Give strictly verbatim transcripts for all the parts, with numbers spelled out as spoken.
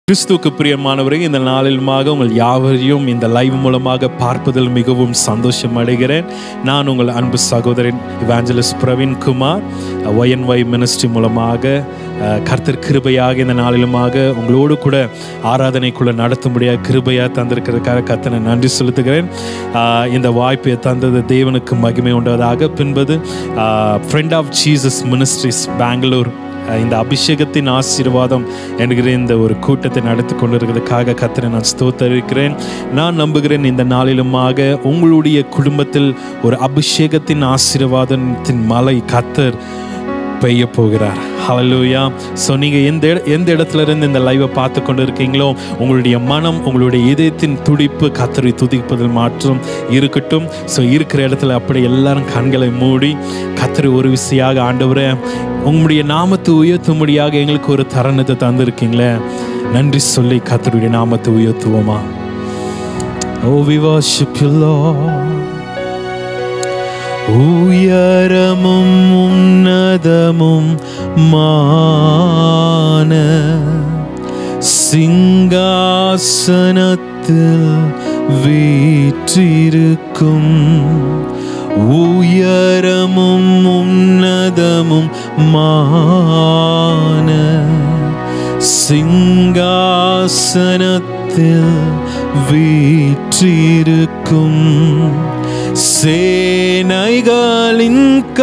கிறிஸ்துவுக்கு பிரியமானவரே, இந்த நாளிலுமாக உங்கள் யாவரையும் இந்த லைவ் மூலமாக பார்ப்பதில் மிகவும் சந்தோஷம் அடைகிறேன். நான் உங்கள் அன்பு சகோதரன் evangelist Praveen Kumar. Y N Y ministry மூலமாக கர்த்தர் கிருபையாக இந்த நாளிலுமாக உங்களோடு கூட ஆராதனைக்குள்ள நடத்தும்படியாக கிருபையாக தந்திருக்கிறதுக்காக கர்த்தரை நன்றி செலுத்துகிறேன். இந்த வாய்ப்பை தந்தது தேவனுக்கு மகிமை உண்டதாக. பின்பது friend of Jesus ministries Bengaluru இந்த அபிஷேகத்தின் ஆசீர்வாதம் என்கிற இந்த ஒரு கூட்டத்தை நடத்தி கொண்டிருக்கிறதுக்காக கர்த்தரை நான் ஸ்தோத்திரிக்கிறேன். நான் நம்புகிறேன் இந்த நாளிலுமாக உங்களுடைய குடும்பத்தில் ஒரு அபிஷேகத்தின் ஆசீர்வாதத்தின் மலை கர்த்தர் பெய்ய போகிறார். ஹல்லேலூயா. ஸோ நீங்கள் எந்த எந்த இடத்துல இருந்து இந்த லைவை பார்த்து கொண்டு இருக்கீங்களோ உங்களுடைய மனம், உங்களுடைய இதயத்தின் துடிப்பு கர்த்தரை துதிப்பதில் மாற்றம் இருக்கட்டும். ஸோ இருக்கிற இடத்துல அப்படி எல்லாரும் கண்களை மூடி கர்த்தரை ஒரு விசையாக, ஆண்டவரே உங்களுடைய நாமத்தை உயர்த்தும்படியாக எங்களுக்கு ஒரு தருணத்தை தந்திருக்கீங்களே, நன்றி சொல்லி கர்த்தருடைய நாமத்தை உயர்த்துவோமா? Oh, we worship you, Lord. உயரமும் உன்னதமும் மான சிங்காசனத்தில் வீற்றிருக்கும், உயரமும் உன்னதமும் மான சிங்காசனத்தில் வீற்றிருக்கும் சேனைகளின்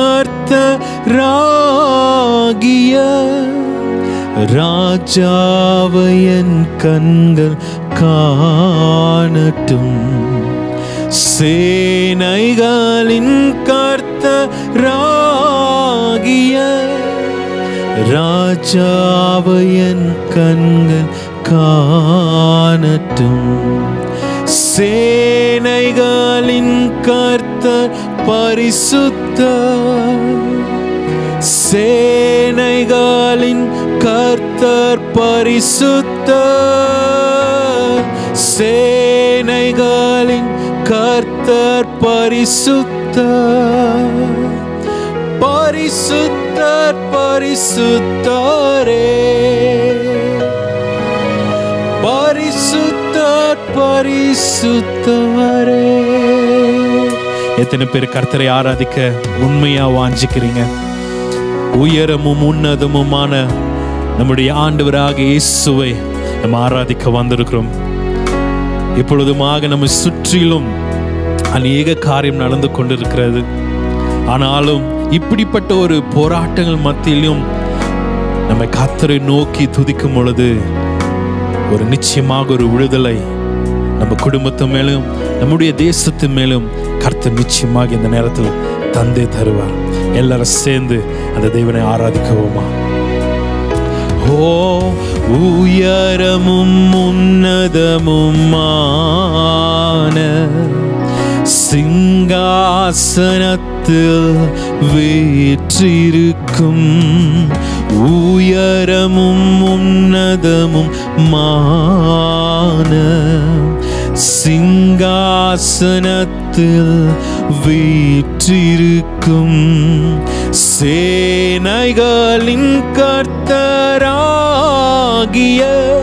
கர்த்தராகிய ராஜாவை என் கண்கள் காணட்டும். சேனைகளின் கர்த்தராகிய ராஜாவை என் கண்கள் காணட்டும். சேனைகளின் கர்த்தர் பரிசுத்தர், சேனைகளின் கர்த்தர் பரிசுத்தர், சேனைகளின் கர்த்தர் பரிசுத்தர், பரிசுத்தர் பரிசுத்தரே, பரிசுத்தர் பரிசுத்தரே. எத்தனை பேர் கர்த்தரை ஆராதிக்க உண்மையா வாஞ்சிக்கிறீங்க? உயரமும் உன்னதமுமான நம்முடைய ஆண்டவராக இயேசுவை நம்ம ஆராதிக்க வந்திருக்கிறோம். இப்பொழுதுமாக நம்ம சுற்றிலும் அநேக காரியம் நடந்து கொண்டிருக்கிறது. ஆனாலும் இப்படிப்பட்ட ஒரு போராட்டங்கள் மத்தியிலும் நம்ம கர்த்தரை நோக்கி துதிக்கும் பொழுது ஒரு நிச்சயமாக ஒரு விடுதலை நம்ம குடும்பத்து மேலும் நம்முடைய தேசத்து மேலும் கர்த்தர் நிச்சயமாக இந்த நேரத்தில் தந்தே தருவார். எல்லாரும் சேர்ந்து அந்த தேவனை ஆராதிக்குவோமா? ஓ, உயரமும் உன்னதமுமான சிங்காசனத்தில் வீற்றிருக்கும், உயரமும் உன்னதமும் மான சிங்காசனத்தில் வீற்றிருக்கும் சேனைகளின் கர்த்தராகிய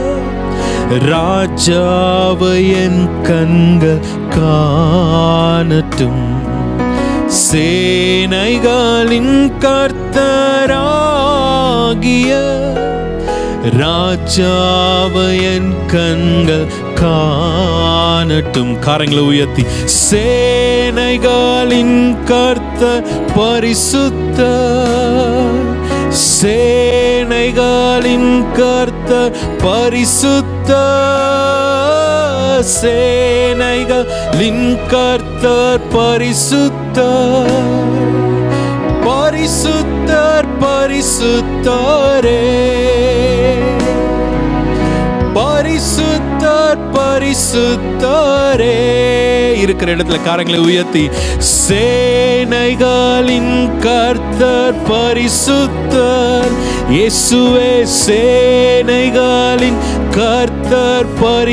ராஜாவை என் கண்கள் காணட்டும். சேனைகளின் கர்த்தராகிய ராஜாவை என் கண்கள் காணட்டும். கரங்களை உயர்த்தி, சேனைகளின் கர்த்தர் பரிசுத்தர், சேனைகளின் கர்த்தர் பரிசுத்தர், சேனைகளின் கர்த்தர் பரிசுத்தர், பரிசுத்தர் பரிசுத்தரே, பரிசுத்தர் பரிசுத்தரே. இருக்கிற இடத்துல காரங்களை உயர்த்தி, சேனைகளின் கர்த்தர் பரிசுத்தர், இயேசுவே சேனைகளின் கர்த்தர்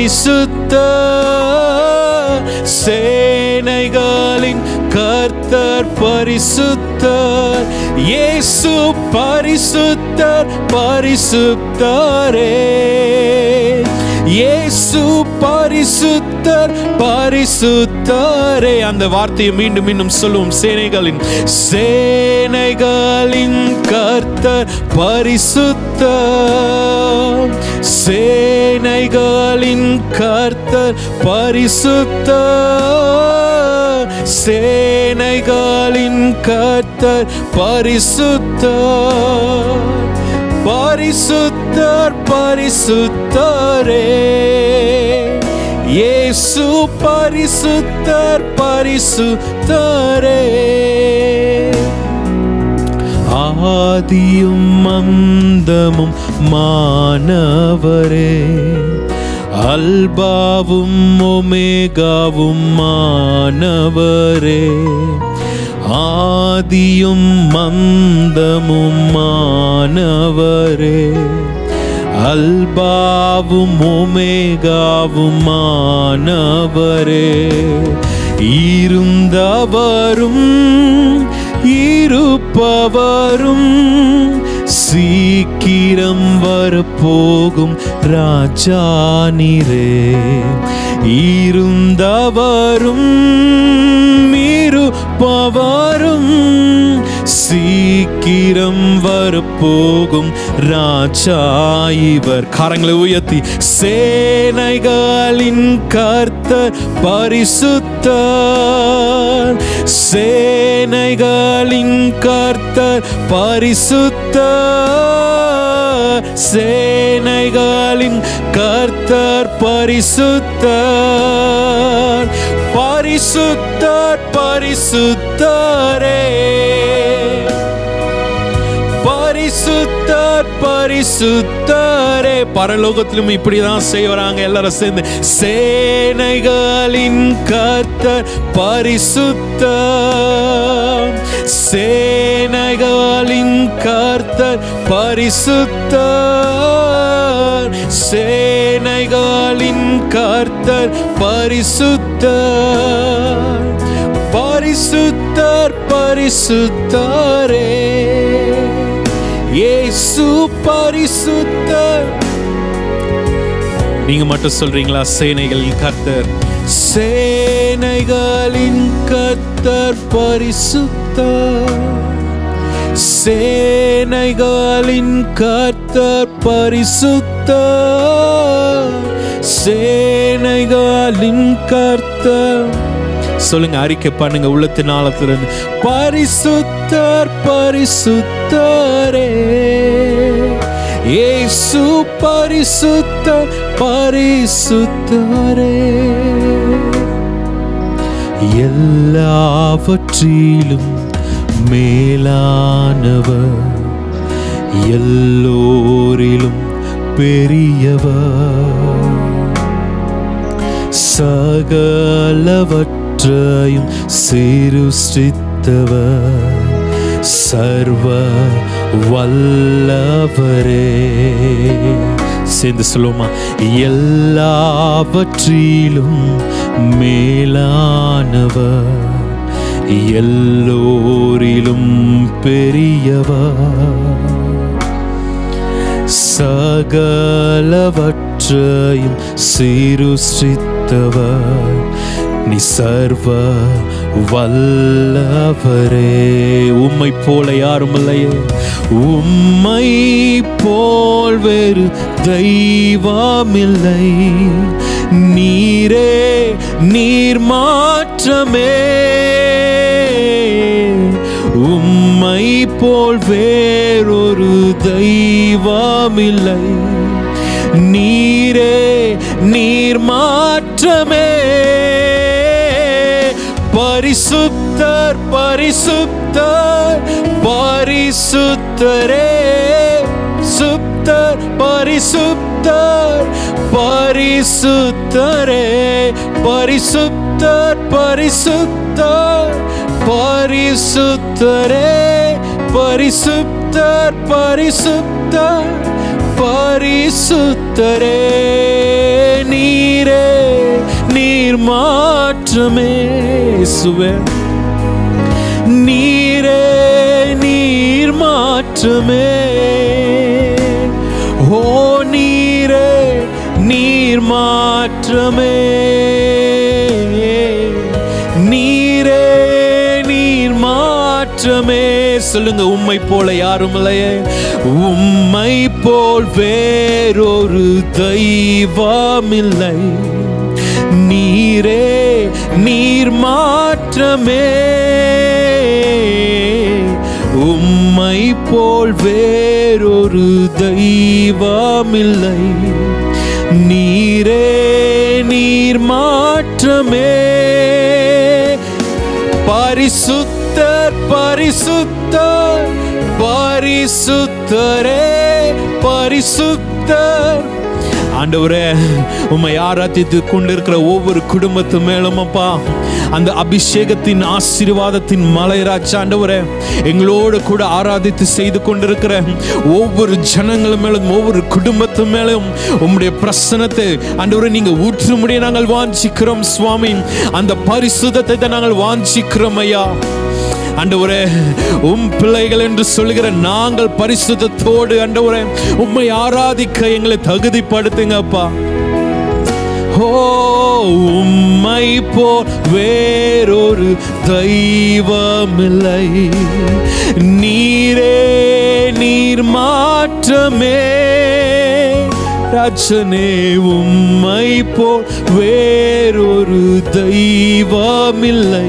பரிசுத்தர், சேனைகளின் கர்த்தர் பரிசுத்தர், இயேசு பரிசுத்தர் பரிசுத்தரே. இயேசு பரிசுத்தர் பரிசுத்தரே. அந்த வார்த்தையை மீண்டும் மீண்டும் சொல்லுவோம். சேனைகளின் சேனைகளின் கர்த்தர் பரிசுத்தர், சேனைகளின் கர்த்தர் பரிசுத்தர், சேனைகளின் கர்த்தர் பரிசுத்தர், பரிசுத்தர் பரிசுத்தரே. இயேசு பரிசுத்தர் பரிசுத்தரே. ஆதியும் அந்தமும் மானவரே, அல்பாவும் ஒமேகாவும் மானவரே. ஆதியும் மந்தமும் மானவரே, அல்பாவும் ஒமேகாவும் மானவரே. இருந்தவரும் இருப்பவரும் சீக்கிரம் வரப்போகும் ராஜா நீரே. இருந்தவரும் இருப்பவரும் சீக்கிரம் வரப்போகும் ராஜா இவர். கரங்களை உயர்த்தி சேனைகளின் கர்த்தர் பரிசுத்தர், சேனைகளின் கர்த்தர் பரிசுத்தர், சேனைகளின் கர்த்தர் பரிசுத்தர், பரிசுத்தர் பரிசுத்தரே. பரிசுத்தர் பரிசுத்தரே. பரலோகத்திலும் இப்படிதான் செய்வாங்க எல்லாரும் சேர்ந்து. சேனைகளின் கர்த்தர் பரிசுத்தர், சேனைகளின் கர்த்தர் பரிசுத்தர், சேனைகளின் கர்த்தர் பரிசுத்தர், பரிசுத்தர் பரிசுத்தரே. இயேசு பரிசுத்தர். நீங்க மட்டும் சொல்றீங்களா? சேனைகளின் கர்த்தர், சேனைகளின் கர்த்தர் பரிசுத்தர், சேனைகளின் கர்த்தர் பரிசுத்தர், சேனைகளின் கர்த்தர். சொல்லுங்க, அறிக்கை பண்ணுங்க உள்ளத்தின் ஆழத்திலிருந்து. பரிசுத்தர் பரிசுத்தரே. இயேசு பரிசுத்தர் பரிசுத்தரே. எல்லாவற்றிலும் மேலானவர், எல்லோரிலும் பெரியவர், சகலவற்றையும் சிருஷ்டித்தவர், சர்வ வல்லவரே. சேர்ந்து சொல்லுமா? எல்லாவற்றிலும் மேலானவர், எல்லோரிலும் பெரியவர், சகலவற்றையும் சிருஷ்டித்தவர், நீ சர்வ வல்லவரே. உம்மை போல யாரும் இல்லையே, உம்மை போல் வேறு தெய்வமில்லை. நீரே நீர் மாற்றமே, உம்மை போல் வேறொரு தெய்வமில்லை. நீரே நீர் மாற்றமே. பரிசுத்தர் பரிசுத்தர் பரிசுத்தரே. சுத்தர் பரிசுத்தர் பரிசுத்தரே. பரிசுத்தர் பரிசுத்தர் பரிசுத்தரே. பரிசுத்தர் பரிசுத்தர் பரிசுத்தரே. நீரே நீர் மாற்றமே. சுவே நீரே நீர் மாற்றமே. ஓ நீரே நீர் மாற்றமே, நீரே நீர் மாற்றமே. சொல்லுங்க, உம்மை போல யாரும் இல்லையே, உம்மை போல் வேறொரு தெய்வமில்லை, நீரே நீர் மாற்றமே, உம்மை போல் வேறொரு தெய்வமில்லை, நீரே நீர் மாற்றமே. பரிசுத்தர் பரிசுத்தர் பரிசுத்தரே பரிசுத்தர். ஆண்டவரே, உம்மை ஆராதித்து கொண்டிருக்கிற ஒவ்வொரு குடும்பத்து மேலும் அப்பா அந்த அபிஷேகத்தின் ஆசீர்வாதத்தின் மலைராஜ் ஆண்டவரே, எங்களோடு கூட ஆராதித்து செய்து கொண்டிருக்கிற ஒவ்வொரு ஜனங்கள் மேலும் ஒவ்வொரு குடும்பத்து மேலும் உம்முடைய பிரசன்னத்தை ஆண்டவரே நீங்க ஊற்றும்படியே நாங்கள் வாஞ்சிக்கிறோம் சுவாமி. அந்த பரிசுத்தத்தை நாங்கள் வாஞ்சிக்கிறோம் ஐயா. ஆண்டவரே, உம் பிள்ளைகள் என்று சொல்லுகிற நாங்கள் பரிசுத்தத்தோடு ஆண்டவரே உம்மை ஆராதிக்க எங்களை தகுதிப்படுத்துங்க அப்பா. ஓ, உம்மை போல் வேறொரு தெய்வமில்லை, நீரே நீர் மாற்றமே. ராஜனே, உம்மை போல் வேறொரு தெய்வமில்லை,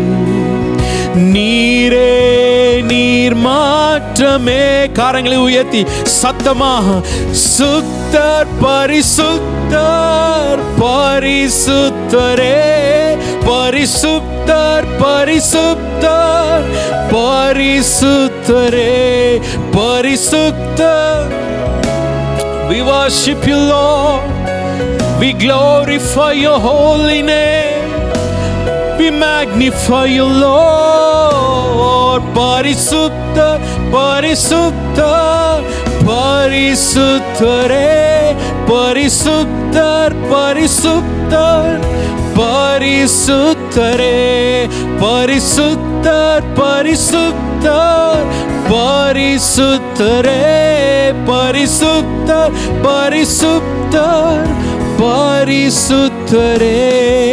நீரே நீர் மாற்றமே. காரங்களை உயர்த்தி சத்தமாக, சுத்தர் பரிசுத்தர் பரிசுத்தரே பரிசுத்தர் பரிசுத்தர் பரிசுத்தரே பரிசுத்தர். We worship you Lord, we glorify your holy name, we magnify you Lord. பரிசுத்தர் பரிசுத்தர் பரிசுத்தரே பரிசுத்தர் பரிசுத்தர் பரிசுத்தரே பரிசுத்தர் பரிசுத்தர் பரிசுத்தரே பரிசுத்தர் பரிசுத்தர் பரிசுத்தரே,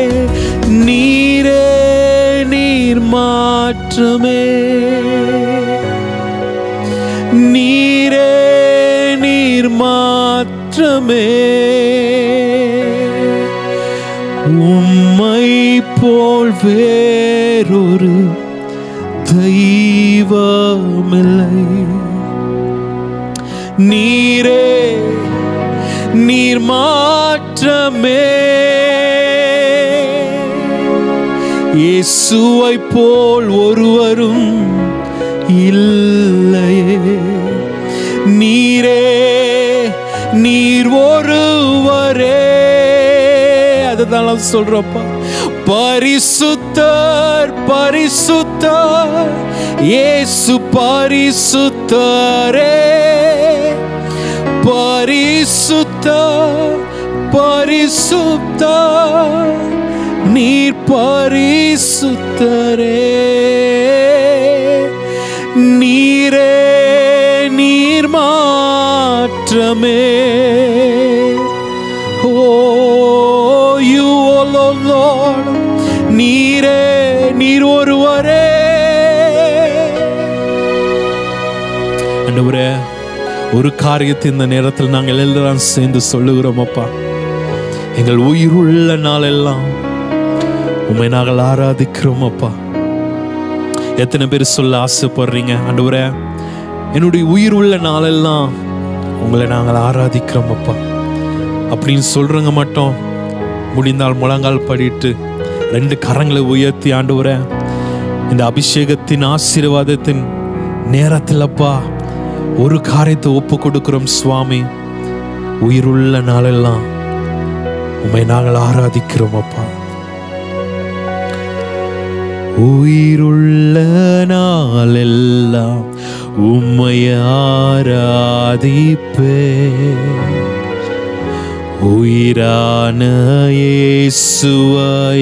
நீரே நீர் மாற்றமே, நீரே நீர் மாற்றமே, உம்மை போல் வேறொரு தெய்வமில்லை, நீரே நீர் மாற்றமே. இயேசுவை போல் ஒருவரும் இல்லையே, நீரே நீர் ஒருவரே. அதுதான் சொல்றப்பா, பரிசுத்தர் பரிசுத்தர் இயேசு பரிசுத்தரே பரிசுத்தர் பரிசுத்தர் நீர் பரிசுத்தரே, நீரே நீர் மாற்றமே. ஓ, you alone Lord, நீரே நீர் ஒருவரே. ஆண்டவரே, ஒரு காரியத்தை இந்த நேரத்தில் நாங்கள் எல்லாம் சேர்ந்து சொல்லுகிறோம் அப்பா. எங்கள் உயிருள்ள நாளெல்லாம் உம்மை நாங்கள் ஆராதிக்கிறோம் அப்பா. எத்தனை பேர் சொல்ல ஆசைப்படுறீங்க, ஆண்டவரே என்னுடைய உயிர் உள்ள நாளெல்லாம் உங்களை நாங்கள் ஆராதிக்கிறோம் அப்பா அப்படின்னு சொல்றங்க மட்டும் முடிந்தால் முழங்கால் படிட்டு ரெண்டு கரங்களை உயர்த்தி, ஆண்டவரே இந்த அபிஷேகத்தின் ஆசீர்வாதத்தின் நேரத்தில் அப்பா ஒரு காரியத்தை ஒப்பு கொடுக்கிறோம் சுவாமி. உயிருள்ள நாளெல்லாம் உம்மை நாங்கள் ஆராதிக்கிறோம் அப்பா. உயிருள்ள நாளெல்லாம் உம்மை ஆராதிப்பே, உயிரான இயேசுவை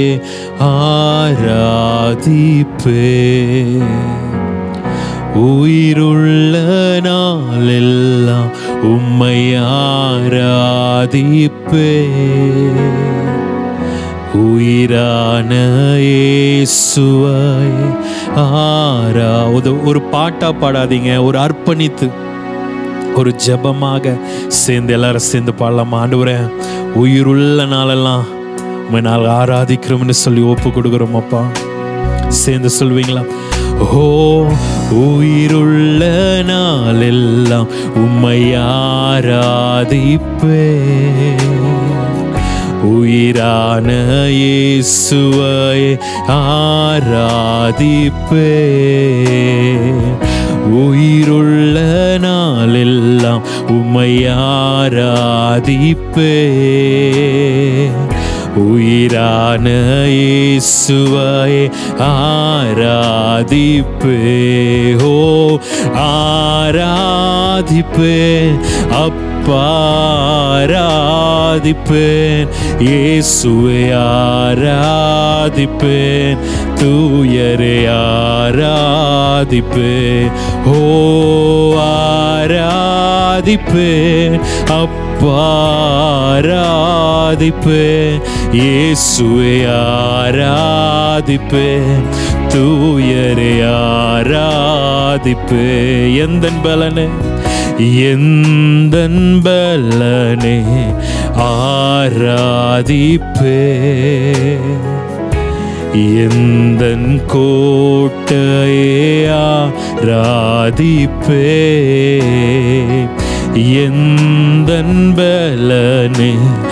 ஆராதிப்பே, உயிருள்ள நாளெல்லாம் உம்மை ஆராதிப்பேன். உயிரான இயேசுவை ஆரா ஒரு பாட்டா பாடாதீங்க, ஒரு அர்ப்பணித்து ஒரு ஜெபமாக சேர்ந்து எல்லாரும் சேர்ந்து பாடலாமா? ஆண்டவரே, உயிருள்ள நாளெல்லாம் உம்மை நாள் ஆராதிக்கிறோம்னு சொல்லி ஒப்பு கொடுக்குறோம் அப்பா. சேர்ந்து சொல்வீங்களா? ஓ, உயிருள்ள நாளெல்லாம் உம்மை ஆராதிப்பேன். உயிரான இயேசுவை ஆராதிப்பேன். உயிருள்ள நாளெல்லாம் உம்மை ஆராதிப்பேன். உயிரான இயேசுவை ஆராதிப்பேன். ஓ, ஆராதிப்பேன் அப்பா, ஆராதிப்பேன். இயேசுவை ஆராதிப்பேன். தூயரே ஆராதிப்பேன். ஓ, ஆராதிப்பேன் அப்பா, ஆராதிப்பேன். இயேசுவை ஆராதிப்பேன். தூயரே ஆராதிப்பேன். எந்தன் பலனே, எந்தன் பலனே ஆராதிப்பேன். எந்தன் கோட்டையே ஆராதிப்பேன். எந்தன் பலனே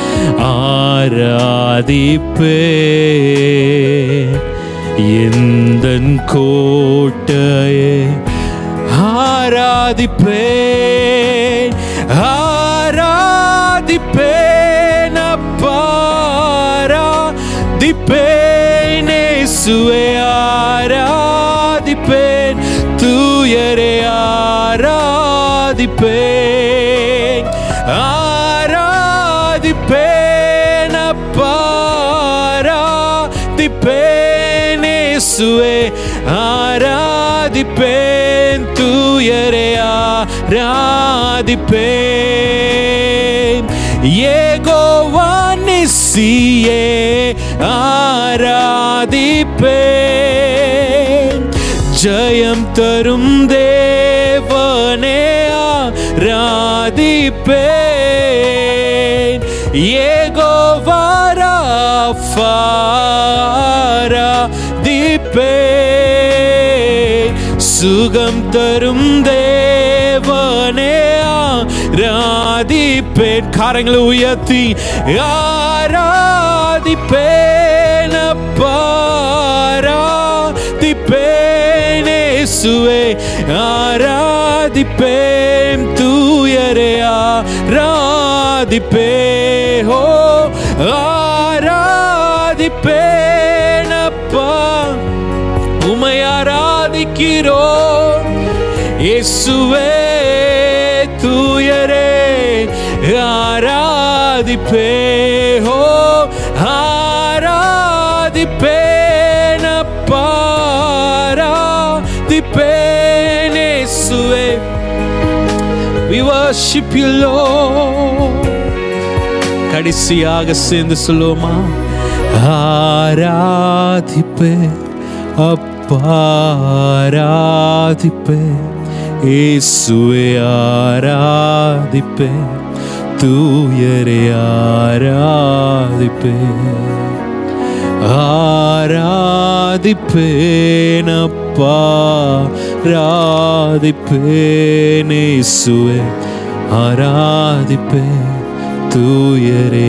ஆராதிப்பேன். எந்தன் கோட்டையே ஆராதிப்பேன். ஆராதிப்பேன் அப்பா, ஆராதிப்பேன். இயேசுவை ஆராதிப்பேன். தூயரே ஆராதிப்பேன். ஆராதிப்பேன் அப்பா, ஆராதிப்பேன். இயேசுவை ஆராதிப்பேன். தூயரே ஆராதிப்பேன். யெகோவா நிசியே ஆராதிப்பேன். ஜெயம் தரும் தேவனே ஆராதிப்பேன். யெகோவா ராஃபா ஆராதிப்பேன். சுகம் தரும் தேவனே ஆராதிப்பேன். கரங்களை உயர்த்தி ஆராதிப்பேன் அப்பா, ஆராதிப்பேன். இயேசுவை ஆராதிப்பேன். தூயரே ஆராதிப்பேன். ஓ, ஆராதிப்பேன் அப்பா, உம்மை ஆராதிக்கிறோம். இயேசுவே தூயரே ஆராதிப்பேன். ஓ, ஆராதிப்பேன் அப்பா, ஆராதிப்பேன். இயேசுவே, we worship you Lord. கடைசியாக சேர்ந்து சொல்லுவோமா? ஆராதிப்பேன் அப்பா, ஆராதிப்பேன். இயேசுவை ஆராதிப்பேன். தூயரே ஆராதிப்பேன். ஆராதிப்பேன் அப்பா, ஆராதிப்பேன். இயேசுவை ஆராதிப்பேன். தூயரே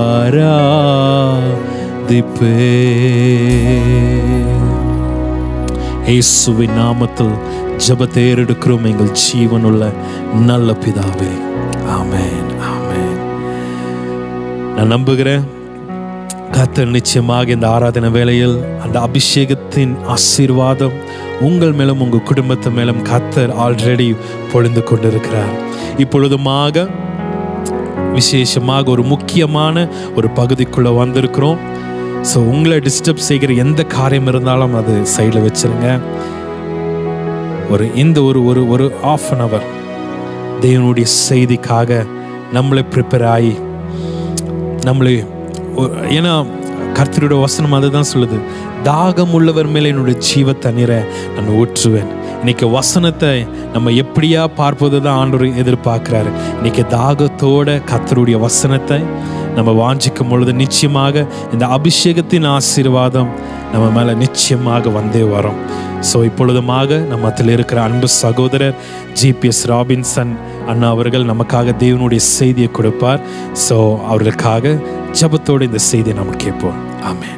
ஆராதிப்பேன். இயேசுவின் நாமத்தில் ஜெபத்தை ஏறெடுக்கிறோம் எங்கள் ஜீவனுள்ள நல்ல பிதாவே. ஆமென், ஆமென். நான் நம்புகிறேன் கர்த்தர் நிச்சயமாக இந்த ஆராதனை வேளையில் அந்த அபிஷேகத்தின் ஆசீர்வாதம் உங்கள் மேலும் உங்கள் குடும்பத்து மேலும் கர்த்தர் ஆல்ரெடி பொழிந்து கொண்டிருக்கிறார். இப்பொழுதுமாக விசேஷமாக ஒரு முக்கியமான ஒரு பகுதிக்குள்ளே வந்திருக்கிறோம். ஸோ உங்களை டிஸ்டர்ப் செய்கிற எந்த காரியம் இருந்தாலும் அது சைடில் வச்சுருங்க. ஒரு இந்த ஒரு ஒரு ஒரு ஆஃப் அன் அவர் தேவனுடைய செய்திக்காக நம்மளை ப்ரிப்பேர் ஆகி நம்மளை, ஏன்னா கர்த்தருடைய வசனம் அதுதான் சொல்லுது, தாகம் உள்ளவர் மேலே என்னுடைய ஜீவ தண்ணீரை நான் ஊற்றுவேன். இன்னைக்கு வசனத்தை நம்ம எப்படியா பார்ப்பது தான் ஆண்டவர் எதிர்பார்க்கிறாரு. இன்னைக்கு தாகத்தோட கர்த்தருடைய வசனத்தை நம்ம வாஞ்சிக்கும் பொழுது நிச்சயமாக இந்த அபிஷேகத்தின் ஆசீர்வாதம் நம்ம மேலே நிச்சயமாக வந்தே வரும். ஸோ இப்பொழுதுமாக நம்ம அதில் இருக்கிற அன்பு சகோதரர் ஜிபிஎஸ் ராபின்சன் அண்ணா அவர்கள் நமக்காக தேவனுடைய செய்தியை கொடுப்பார். ஸோ அவர்களுக்காக ஜெபத்தோடு இந்த செய்தியை நம்ம கேட்போம். ஆமென்.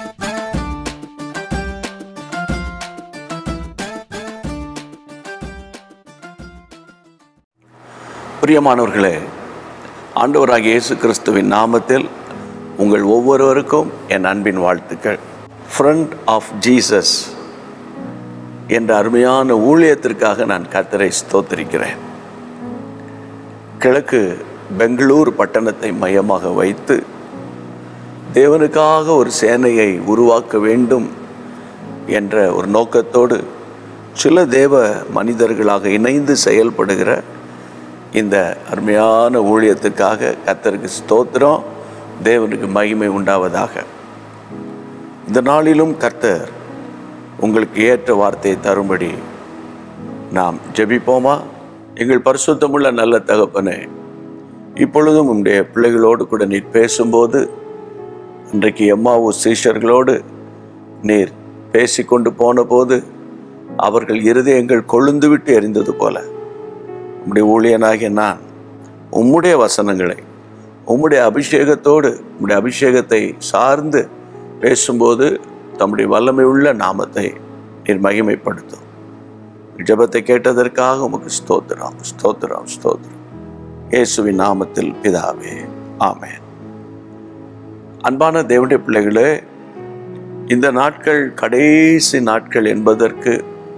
பிரியமானவர்களே, ஆண்டவராகிய இயேசு கிறிஸ்துவின் நாமத்தில் உங்கள் ஒவ்வொருவருக்கும் என் அன்பின் வாழ்த்துக்கள். ஃப்ரெண்ட் ஆஃப் ஜீசஸ் என்ற அருமையான ஊழியத்திற்காக நான் கர்த்தரை ஸ்தோத்திரிக்கிறேன். கிழக்கு பெங்களூர் பட்டணத்தை மையமாக வைத்து தேவனுக்காக ஒரு சேனையை உருவாக்க வேண்டும் என்ற ஒரு நோக்கத்தோடு சில தேவ மனிதர்களாக இணைந்து செயல்படுகிற இந்த அருமையான ஊழியத்துக்காக கர்த்தருக்கு ஸ்தோத்திரம், தேவனுக்கு மகிமை உண்டாவதாக. இந்த நாளிலும் கர்த்தர் உங்களுக்கு ஏற்ற வார்த்தையை தரும்படி நாம் ஜெபிப்போமா? எங்கள் பரிசுத்தமுள்ள நல்ல தகப்பனே, இப்பொழுதும் உம்முடைய பிள்ளைகளோடு கூட நீர் பேசும்போது, இன்றைக்கு எம்மாவு சீஷர்களோடு நீர் பேசிக்கொண்டு போன போது அவர்கள் இருதயங்கள் கொழுந்து விட்டு எரிந்தது போல, உம்முடைய ஊழியனாகிய நான் உம்முடைய வசனங்களை உம்முடைய அபிஷேகத்தோடு உம்முடைய அபிஷேகத்தை சார்ந்து பேசும்போது தம்முடைய வல்லமை உள்ள நாமத்தை நீர் மகிமைப்படுத்தும். ஜெபத்தை கேட்டதற்காக உமக்கு ஸ்தோத்திரம், ஸ்தோத்திரம், ஸ்தோத்திரம். இயேசுவின் நாமத்தில் பிதாவே, ஆமென். அன்பான தேவனுடைய பிள்ளைகளே, இந்த நாட்கள் கடைசி நாட்கள் என்பதற்கு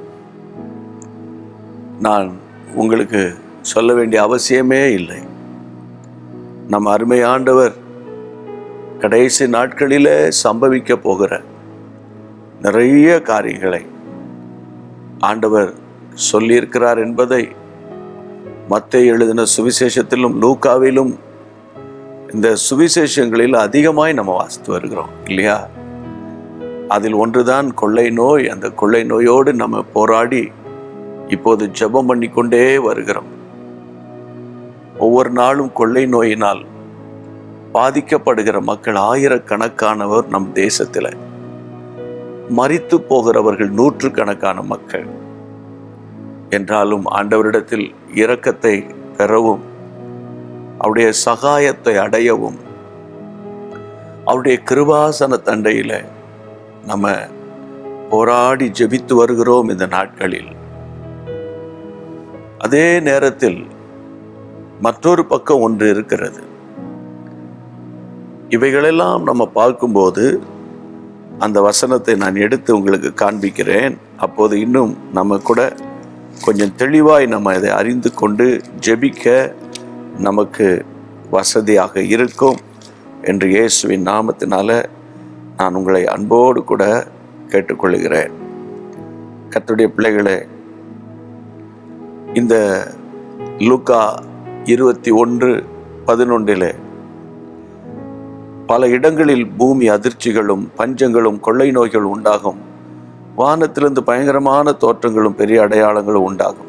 நான் உங்களுக்கு சொல்ல வேண்டிய அவசியமே இல்லை. நம் அருமை ஆண்டவர் கடைசி நாட்களிலே சம்பவிக்க போகிற நிறைய காரியங்களை ஆண்டவர் சொல்லியிருக்கிறார் என்பதை மத்தேயு எழுதின சுவிசேஷத்திலும் லூக்காவிலும் இந்த சுவிசேஷங்களில் அதிகமாய் நம்ம வாசித்து வருகிறோம் இல்லையா? அதில் ஒன்றுதான் கொள்ளை நோய். அந்த கொள்ளை நோயோடு நம்ம போராடி இப்போது ஜெபம் பண்ணி கொண்டே வருகிறோம். ஒவ்வொரு நாளும் கொள்ளை நோயினால் பாதிக்கப்படுகிற மக்கள் ஆயிரக்கணக்கானவர் நம் தேசத்தில், மரித்து போகிறவர்கள் நூற்றுக்கணக்கான மக்கள். என்றாலும் ஆண்டவரிடத்தில் இரக்கத்தை பெறவும் அவருடைய சகாயத்தை அடையவும் அவருடைய கிருபாசன தண்டையில் நம்ம போராடி ஜெபித்து வருகிறோம் இந்த நாட்களில். அதே நேரத்தில் மற்றொரு பக்கம் ஒன்று இருக்கிறது. இவைகளெல்லாம் நம்ம பார்க்கும்போது அந்த வசனத்தை நான் எடுத்து உங்களுக்கு காண்பிக்கிறேன். அப்போது இன்னும் நம்ம கூட கொஞ்சம் தெளிவாய் நம்ம இதை அறிந்து கொண்டு ஜெபிக்க நமக்கு வசதியாக இருக்கும் என்று இயேசுவின் நாமத்தினால நான் உங்களை அன்போடு கூட கேட்டுக்கொள்கிறேன். கர்த்தருடைய பிள்ளைகளே, இந்த லூக்கா இருபத்தி ஒன்று பதினொன்றிலே பல இடங்களில் பூமி அதிர்ச்சிகளும் பஞ்சங்களும் கொள்ளை நோய்கள் உண்டாகும், வானத்திலிருந்து பயங்கரமான தோற்றங்களும் பெரிய அடையாளங்களும் உண்டாகும்.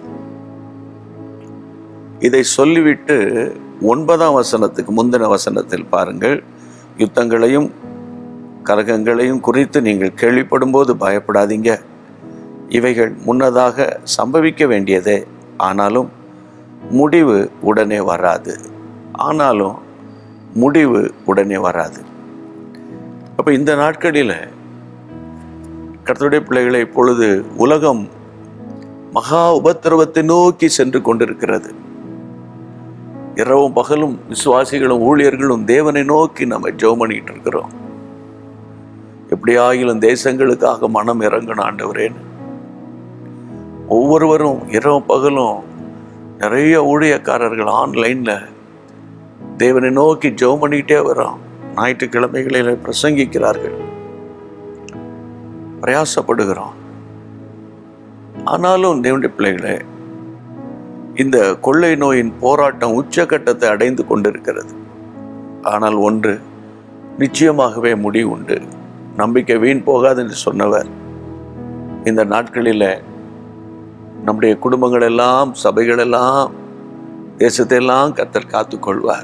இதை சொல்லிவிட்டு ஒன்பதாம் வசனத்துக்கு முந்தின வசனத்தில் பாருங்கள், யுத்தங்களையும் கலகங்களையும் குறித்து நீங்கள் கேள்விப்படும் போது பயப்படாதீங்க, இவைகள் முன்னதாக சம்பவிக்க வேண்டியதே, ஆனாலும் முடிவு உடனே வராது. ஆனாலும் முடிவு உடனே வராது. அப்போ இந்த நாட்களில் கர்த்தருடைய பிள்ளைகளை இப்பொழுது உலகம் மகா உபத்திரவத்தை நோக்கி சென்று கொண்டிருக்கிறது. இரவும் பகலும் விசுவாசிகளும் ஊழியர்களும் தேவனை நோக்கி நம்ம ஜெபம் பண்ணிட்டு இருக்கிறோம். எப்படியாகிலும் தேசங்களுக்காக மனம் இறங்கணும் ஆண்டவரேன்னு ஒவ்வொருவரும் இரவும் பகலும் நிறைய ஊழியக்காரர்கள் ஆன்லைன்ல தேவனை நோக்கி ஜெபம் பண்ணிக்கிட்டே வரோம். ஞாயிற்றுக்கிழமைகளில் பிரசங்கிக்கிறார்கள், பிரயாசப்படுகிறோம். ஆனாலும் தேவனுடைய பிள்ளைகளே, இந்த கொள்ளை நோயின் போராட்டம் உச்சகட்டத்தை அடைந்து கொண்டிருக்கிறது. ஆனால் ஒன்று நிச்சயமாகவே முடிவு உண்டு. நம்பிக்கை வீண் போகாது என்று சொன்னவர் இந்த நாட்களில் நம்முடைய குடும்பங்கள் எல்லாம், சபைகள் எல்லாம், தேசத்தையெல்லாம் கர்த்தர் காத்துக்கொள்வார்.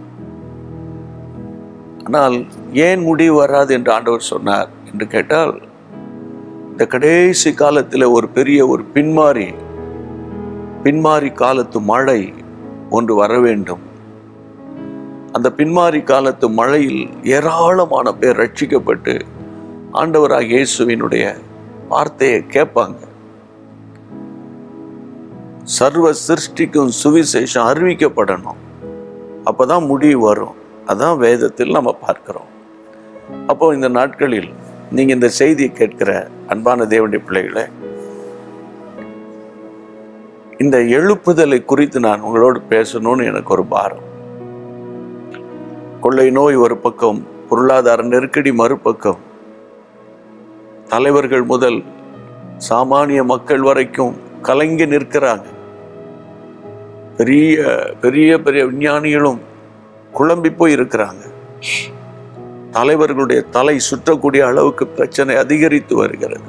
ஆனால் ஏன் முடிவு வராது என்று ஆண்டவர் சொன்னார் என்று கேட்டால், இந்த கடைசி காலத்தில் ஒரு பெரிய ஒரு பின்மாறி பின்மாறி காலத்து மழை ஒன்று வர வேண்டும். அந்த பின்மாறி காலத்து மழையில் ஏராளமான பேர் ரட்சிக்கப்பட்டு ஆண்டவராக இயேசுவினுடைய வார்த்தையை கேட்பாங்க. சர்வ சிருஷ்டிக்கும் சுவிசேஷம் அறிவிக்கப்படணும். அப்பதான் முடிவு வரும். அதான் வேதத்தில் நம்ம பார்க்கிறோம். அப்போ இந்த நாட்களில் நீங்க இந்த செய்தியை கேட்கிற அன்பான தேவனுடைய பிள்ளைகளை, இந்த எழுப்புதலை குறித்து நான் உங்களோடு பேசணும்னு எனக்கு ஒரு பாரம். கொள்ளை நோய் ஒரு பக்கம், பொருளாதார நெருக்கடி மறுபக்கம், தலைவர்கள் முதல் சாமானிய மக்கள் வரைக்கும் கலங்கி நிற்கிறாங்க. பெரிய பெரிய பெரிய விஞ்ஞானிகளும் குழம்பி போய் இருக்கிறாங்க. தலைவர்களுடைய தலை சுற்றக்கூடிய அளவுக்கு பிரச்சனை அதிகரித்து வருகிறது.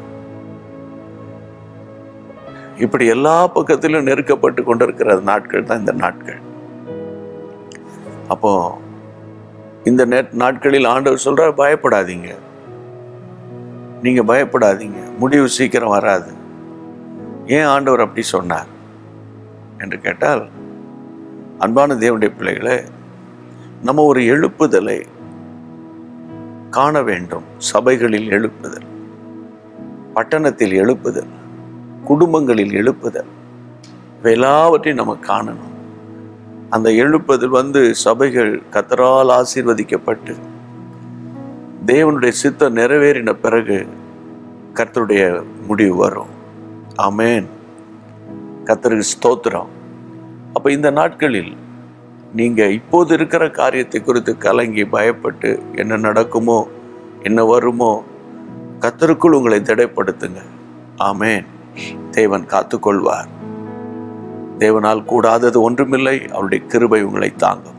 இப்படி எல்லா பக்கத்திலும் நெருக்கப்பட்டு கொண்டிருக்கிற நாட்கள் தான் இந்த நாட்கள். அப்போ இந்த நாட்களில் ஆண்டவர் சொல்றார், பயப்படாதீங்க, நீங்க பயப்படாதீங்க, முடிவு சீக்கிரம் வராது. ஏன் ஆண்டவர் அப்படி சொன்னார் என்று கேட்டால், அன்பான தேவனுடைய பிள்ளைகளை, நம்ம ஒரு எழுப்புதலை காண வேண்டும். சபைகளில் எழுப்புதல், பட்டணத்தில் எழுப்புதல், குடும்பங்களில் எழுப்புதல், எல்லாவற்றையும் நம்ம காணணும். அந்த எழுப்புதல் வந்து சபைகள் கர்த்தரால் ஆசீர்வதிக்கப்பட்டு தேவனுடைய சித்தம் நிறைவேறின பிறகு கர்த்தருடைய முடிவு வரும். ஆமென். கர்த்தருக்கு ஸ்தோத்திரம். அப்ப இந்த நாட்களில் நீங்க இப்போது இருக்கிற காரியத்தை குறித்து கலங்கி பயப்பட்டு என்ன நடக்குமோ, என்ன வருமோ, கர்த்தருக்குள் உங்களை திடப்படுத்துங்க. ஆமென். தேவன் காத்துக்கொள்வார். தேவனால் கூடாதது ஒன்றுமில்லை. அவருடைய கிருபை உங்களை தாங்கும்.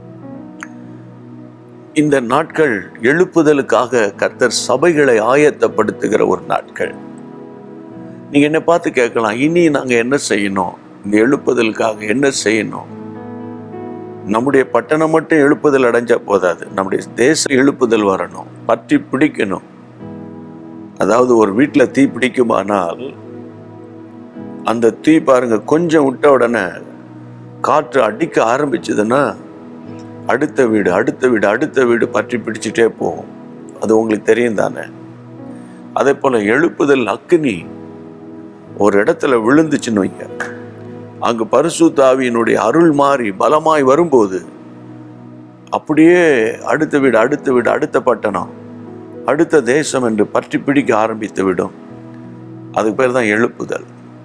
இந்த நாட்கள் எழுப்புதலுக்காக கர்த்தர் சபைகளை ஆயத்தப்படுத்துகிற ஒரு நாட்கள். நீங்க என்ன பார்த்து கேட்கலாம், இனி நாங்க என்ன செய்யணும்? இந்த எழுப்புதலுக்காக என்ன செய்யணும்? நம்முடைய பட்டணம் மட்டும் எழுப்புதல் அடைஞ்சா போதாது, நம்முடைய தேச எழுப்புதல் வரணும், பற்றி பிடிக்கணும். அதாவது ஒரு வீட்டில் தீ பிடிக்குமானால் அந்த தீ பாருங்க, கொஞ்சம் விட்ட உடனே காற்று அடிக்க ஆரம்பிச்சதுன்னா அடுத்த வீடு அடுத்த வீடு அடுத்த வீடு பற்றி பிடிச்சிட்டே போகும். அது உங்களுக்கு தெரியும் தானே? அதே போல எழுப்புதல் அக்கினி ஒரு இடத்துல விழுந்துச்சுன்னு வைங்க, அங்கு பரிசுத்த ஆவியினுடைய அருள் மாறி பலமாய் வரும்போது அப்படியே அடுத்த வீடு அடுத்த வீடு அடுத்த பட்டணம் அடுத்த தேசம் என்று பற்றி பிடிக்க ஆரம்பித்து விடும். அதுக்கு பேர் தான் எழுப்புதல்.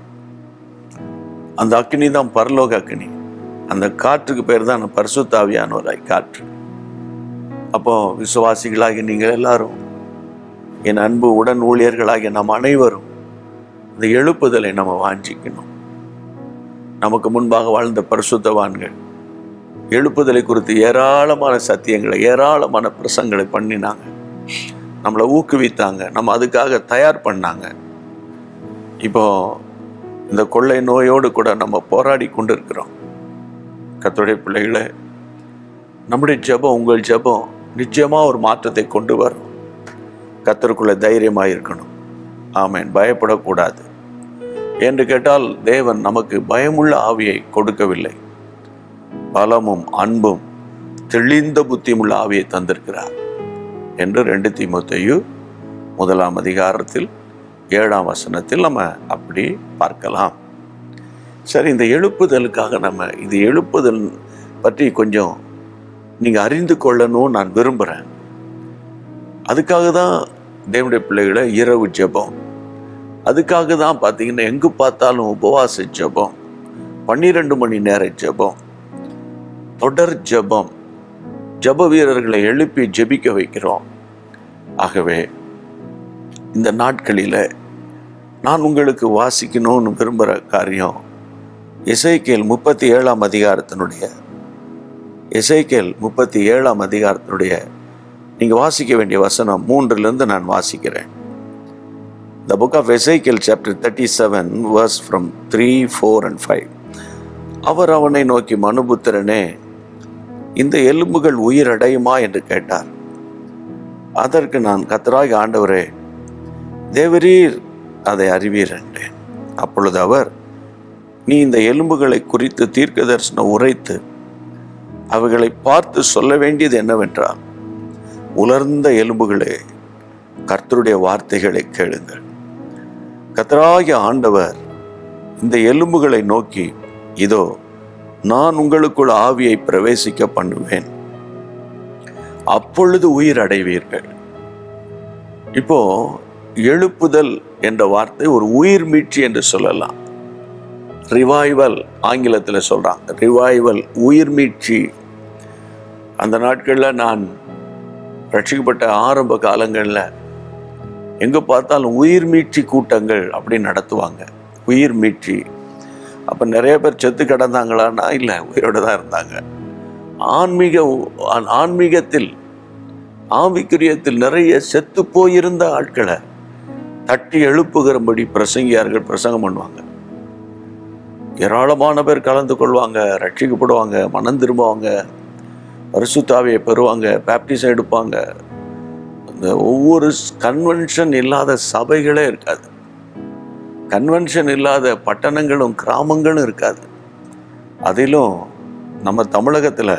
அந்த அக்கினி தான் பரலோக அக்கினி. அந்த காற்றுக்கு பேர் தான் பரிசுத்த ஆவியானவராய் காற்று. அப்போ விசுவாசிகளாகி நீங்கள் எல்லாரும், என் அன்பு உடன் ஊழியர்களாகிய நாம் அனைவரும் இந்த எழுப்புதலை நம்ம வாஞ்சிக்கணும். நமக்கு முன்பாக வாழ்ந்த பரிசுத்தவான்கள் எழுப்புதலை குறித்து ஏராளமான சத்தியங்களை, ஏராளமான பிரசங்களை பண்ணினாங்க, நம்மளை ஊக்குவித்தாங்க, நம்ம அதுக்காக தயார் பண்ணாங்க. இப்போ இந்த கொள்ளை நோயோடு கூட நம்ம போராடி கொண்டிருக்கிறோம். கர்த்தருடைய பிள்ளைகளை, நம்முடைய ஜெபம், உங்கள் ஜெபம் நிச்சயமா ஒரு மாற்றத்தை கொண்டு வரும். கர்த்தருக்குள்ள தைரியமாக இருக்கணும். ஆமென். பயப்படக்கூடாது. என்று கேட்டால் தேவன் நமக்கு பயமுள்ள ஆவியை கொடுக்கவில்லை, பலமும் அன்பும் தெளிந்த புத்தியுமுள்ள ஆவியை தந்திருக்கிறார் என்று ரெண்டு தீமோத்தேயு முதலாம் அதிகாரத்தில் ஏழாம் வசனத்தில் நம்ம அப்படி பார்க்கலாம். சரி, இந்த எழுப்புதலுக்காக நம்ம இது எழுப்புதல் பற்றி கொஞ்சம் நீங்க அறிந்து கொள்ளணும் நான் விரும்புகிறேன். அதுக்காக தான் தேவனுடைய பிள்ளைகளை இரவு ஜெபம், அதுக்காக தான் பார்த்தீங்கன்னா எங்கு பார்த்தாலும் உபவாச ஜெபம், பன்னிரெண்டு மணி நேர ஜெபம், தொடர் ஜெபம், ஜெப வீரர்களை எழுப்பி ஜெபிக்க வைக்கிறோம். ஆகவே இந்த நாட்களில் நான் உங்களுக்கு வாசிக்கணும்னு விரும்புகிற காரியம் எசேக்கியேல் முப்பத்தி ஏழாம் அதிகாரத்தினுடைய எசேக்கியேல் முப்பத்தி ஏழாம் அதிகாரத்தினுடைய நீங்கள் வாசிக்க வேண்டிய வசனம் மூன்றிலிருந்து நான் வாசிக்கிறேன். The book of Ezekiel chapter thirty-seven verse from three, four and five. அவர் அவனை நோக்கி, மனுபுத்திரனே, இந்த எலும்புகள் உயிரடையுமா என்று கேட்டார். அதற்கு நான், கர்த்தராகிய ஆண்டவரே, தேவரீர் அதை அறிவீர் என்றேன். அப்பொழுது அவர், நீ இந்த எலும்புகளை குறித்து தீர்க்க தரிசனம் உரைத்து அவைகளை பார்த்து சொல்ல வேண்டியது என்னவென்றால், உலர்ந்த எலும்புகளே, கர்த்தருடைய வார்த்தைகளை கேளுங்கள். கர்த்தராகிய ஆண்டவர் இந்த எலும்புகளை நோக்கி, இதோ நான் உங்களுக்குள் ஆவியை பிரவேசிக்க பண்ணுவேன், அப்பொழுது உயிர் அடைவீர்கள். இப்போ எழுப்புதல் என்ற வார்த்தை ஒரு உயிர் மீட்சி என்று சொல்லலாம். ரிவைவல் ஆங்கிலத்தில் சொல்றாங்க. ரிவைவல், உயிர் மீட்சி. அந்த நாட்களில் நான் ரட்சிக்கப்பட்ட ஆரம்ப காலங்களில் எங்கே பார்த்தாலும் உயிர் மீட்சி கூட்டங்கள் அப்படி நடத்துவாங்க. உயிர் மீட்சி. அப்போ நிறைய பேர் செத்து கிடந்தாங்களான்னா இல்லை, உயிரோடு தான் இருந்தாங்க. ஆன்மீக ஆன்மீகத்தில் ஆவிக்குரியத்தில் நிறைய செத்து போயிருந்த ஆட்களை தட்டி எழுப்புகிறபடி பிரசங்கியார்கள் பிரசங்கம் பண்ணுவாங்க. ஏராளமான பேர் கலந்து கொள்வாங்க, ரட்சிக்கப்படுவாங்க, மனம் திரும்புவாங்க, பரிசுத்த ஆவியை பெறுவாங்க, பேப்டிசம் எடுப்பாங்க. இந்த ஒவ்வொரு கன்வென்ஷன் இல்லாத சபைகளே இருக்காது, கன்வென்ஷன் இல்லாத பட்டணங்களும் கிராமங்களும் இருக்காது. அதிலும் நம்ம தமிழகத்தில்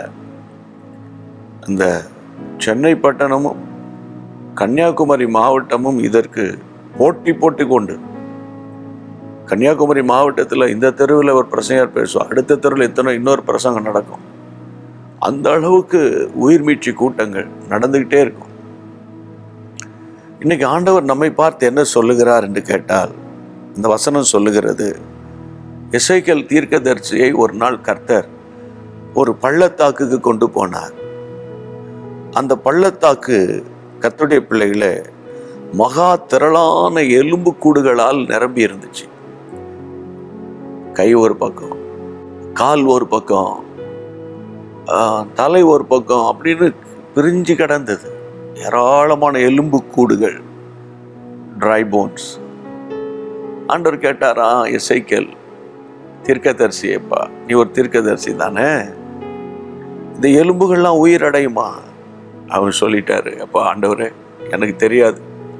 இந்த சென்னை பட்டணமும் கன்னியாகுமரி மாவட்டமும் இதற்கு போட்டி போட்டி கொண்டு, கன்னியாகுமரி மாவட்டத்தில் இந்த தெருவில் ஒரு பிரசங்கர் பேசுவார், அடுத்த தெருவில் எத்தனை இன்னொரு பிரசங்கம் நடக்கும். அந்த அளவுக்கு உயிர் மீட்சி கூட்டங்கள் நடந்துக்கிட்டே இருக்கும். இன்னைக்கு ஆண்டவர் நம்மை பார்த்து என்ன சொல்லுகிறார் என்று கேட்டால், இந்த வசனம் சொல்லுகிறது, எசேக்கியேல் தீர்க்கதரிசியை ஒரு நாள் கர்த்தர் ஒரு பள்ளத்தாக்குக்கு கொண்டு போனார். அந்த பள்ளத்தாக்கு கர்த்தருடைய பிள்ளைகளே மகா திரளான எலும்பு கூடுகளால் நிரம்பி இருந்துச்சு. கை ஒரு பக்கம், கால் ஒரு பக்கம், தலை ஒரு பக்கம் அப்படின்னு பிரிஞ்சு கிடந்தது. ஏராளமான எலும்பு கூடுகள், ட்ரை போன்ஸ். ஆண்டவர் கேட்டாரா, எசேக்கியேல் தீர்க்கதரிசியப்பா, நீ ஒரு தீர்க்கதரிசி தானே, இந்த எலும்புகள்லாம் உயிரடையுமா? அவர் சொல்லிட்டாரு, அப்பா ஆண்டவரே எனக்கு தெரியாது,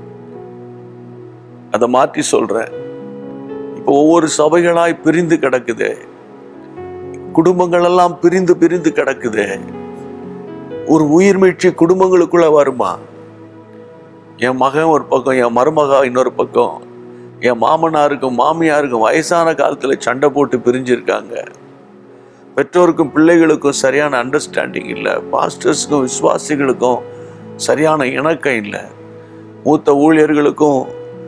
அதை மாற்றி சொல்றேன். இப்போ ஒவ்வொரு சபைகளாய் பிரிந்து கிடக்குது, குடும்பங்கள் எல்லாம் பிரிந்து பிரிந்து கிடக்குது. ஒரு உயிர் மீட்சி குடும்பங்களுக்குள்ள வருமா? என் மகன் ஒரு பக்கம், என் மருமகா இன்னொரு பக்கம், என் மாமனாருக்கும் மாமியாருக்கும் வயசான காலத்தில் சண்டை போட்டு பிரிஞ்சிருக்காங்க. பெற்றோருக்கும் பிள்ளைகளுக்கும் சரியான அண்டர்ஸ்டாண்டிங் இல்லை, பாஸ்டர்ஸுக்கும் விசுவாசிகளுக்கும் சரியான இணக்கம் இல்லை, மூத்த ஊழியர்களுக்கும்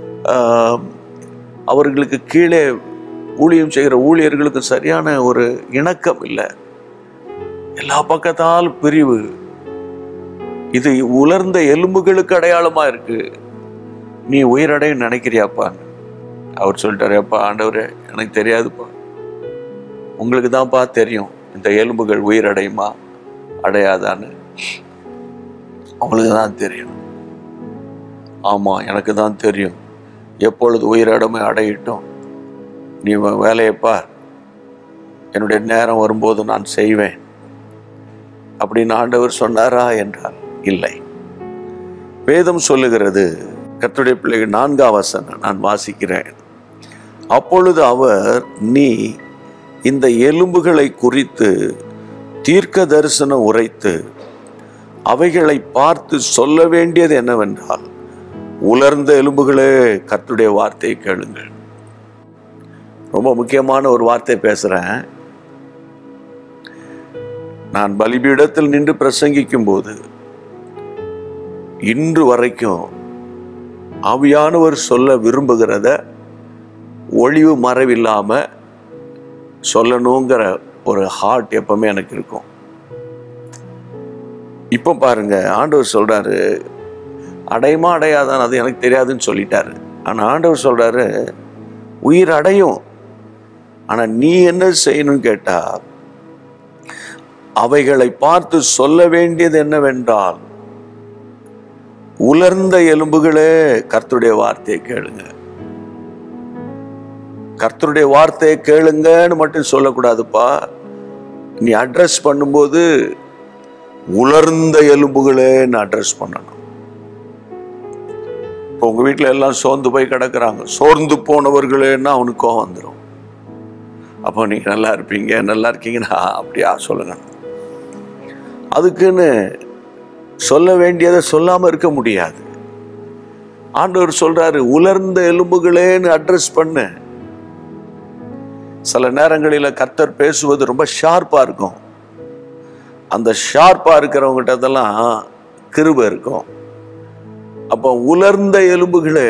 அவர்களுக்கு கீழே ஊழியம் செய்கிற ஊழியர்களுக்கும் சரியான ஒரு இணக்கம் இல்லை. எல்லா பக்கத்தால் பிரிவு. இது உலர்ந்த எலும்புகளுக்கு அடையாளமா இருக்கு. நீ உயிரடைய நினைக்கிறியாப்பா? அவர் சொல்லிட்டாரு, அப்பா ஆண்டவரே எனக்கு தெரியாதுப்பா, உங்களுக்கு தான்ப்பா தெரியும் இந்த எலும்புகள் உயிரடையுமா அடையாதான்னு, அவங்களுக்கு தான் தெரியும். ஆமா, எனக்கு தான் தெரியும். எப்பொழுது உயிரிடமே அடையிட்டும், நீ வேலையப்பா, என்னுடைய நேரம் வரும்போது நான் செய்வேன் அப்படின்னு ஆண்டவர் சொன்னாரா என்றால் இல்லை. வேதம் சொல்லுகிறது, கர்த்தருடைய பிள்ளைகள் நான்காம் வசனம் நான் வாசிக்கிறேன். அப்பொழுது அவர், நீ இந்த எலும்புகளை குறித்து தீர்க்க தரிசனம் உரைத்து அவைகளை பார்த்து சொல்ல வேண்டியது என்னவென்றால், உலர்ந்த எலும்புகளே, கர்த்தருடைய வார்த்தையை கேளுங்கள். ரொம்ப முக்கியமான ஒரு வார்த்தை பேசுறேன். நான் பலிபீடத்தில் நின்று பிரசங்கிக்கும் போது இன்று வரைக்கும் ஆவியானவர் சொல்ல விரும்புகிறத ஒளிவு மறைவில்லாம சொல்லணுங்கிற ஒரு ஹார்ட் எப்பவுமே எனக்கு இருக்கும். இப்போ பாருங்க, ஆண்டவர் சொல்றாரு, அடையுமா அடையாதான் அது எனக்கு தெரியாதுன்னு சொல்லிட்டாரு. ஆனா ஆண்டவர் சொல்றாரு, உயிர் அடையும். ஆனா நீ என்ன செய்யணும் கேட்டா, அவைகளை பார்த்து சொல்ல வேண்டியது என்னவென்றால், உலர்ந்த எலும்புகளே கர்த்தருடைய வார்த்தையை கேளுங்க. கர்த்தருடைய வார்த்தையை கேளுங்கன்னு மட்டும் சொல்லக்கூடாதுப்பா. நீ அட்ரஸ் பண்ணும்போது உலர்ந்த எலும்புகளேன்னு அட்ரஸ் பண்ணணும். இப்போ உங்க வீட்டுல எல்லாம் சோர்ந்து போய் கிடக்குறாங்க, சோர்ந்து போனவர்களேன்னா அவனுக்கு கோவம் வந்துடும். அப்போ நீங்க நல்லா இருப்பீங்க, நல்லா இருக்கீங்கன்னா அப்படியா சொல்லுங்க. அதுக்குன்னு சொல்ல வேண்டியதை சொல்லாம இருக்க முடியாது. ஆண்டவர் சொல்றாரு, உலர்ந்த எலும்புகளேன்னு அட்ரஸ் பண்ணு. சில நேரங்களில் கர்த்தர் பேசுவது ரொம்ப ஷார்ப்பா இருக்கும். அந்த ஷார்ப்பா இருக்கிறவங்கிட்ட அதெல்லாம் கிருபை இருக்கும். அப்போ உலர்ந்த எலும்புகளே,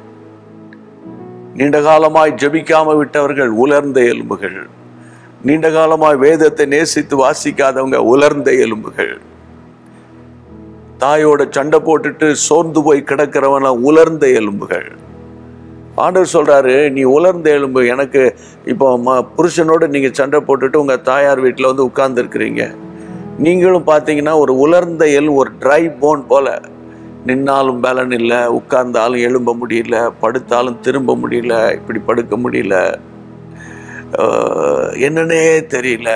நீண்ட காலமாய் ஜெபிக்காம விட்டவர்கள் உலர்ந்த எலும்புகள், நீண்ட காலமாய் வேதத்தை நேசித்து வாசிக்காதவங்க உலர்ந்த எலும்புகள், தாயோட சண்டை போட்டுட்டு சோர்ந்து போய் கிடக்கிறவன உலர்ந்த எலும்புகள். ஆண்டவர் சொல்றாரு, நீ உலர்ந்த எலும்பு. எனக்கு இப்போ புருஷனோட நீங்க சண்டை போட்டுட்டு உங்க தாயார் வீட்டில் வந்து உட்கார்ந்து இருக்கிறீங்க. நீங்களும் பார்த்தீங்கன்னா ஒரு உலர்ந்த எலும்பு, ஒரு ட்ரை போன் போல. நின்னாலும் பலன் இல்லை, உட்கார்ந்தாலும் எழும்ப முடியல, படுத்தாலும் திரும்ப முடியல, இப்படி படுக்க முடியல, என்னன்னே தெரியல.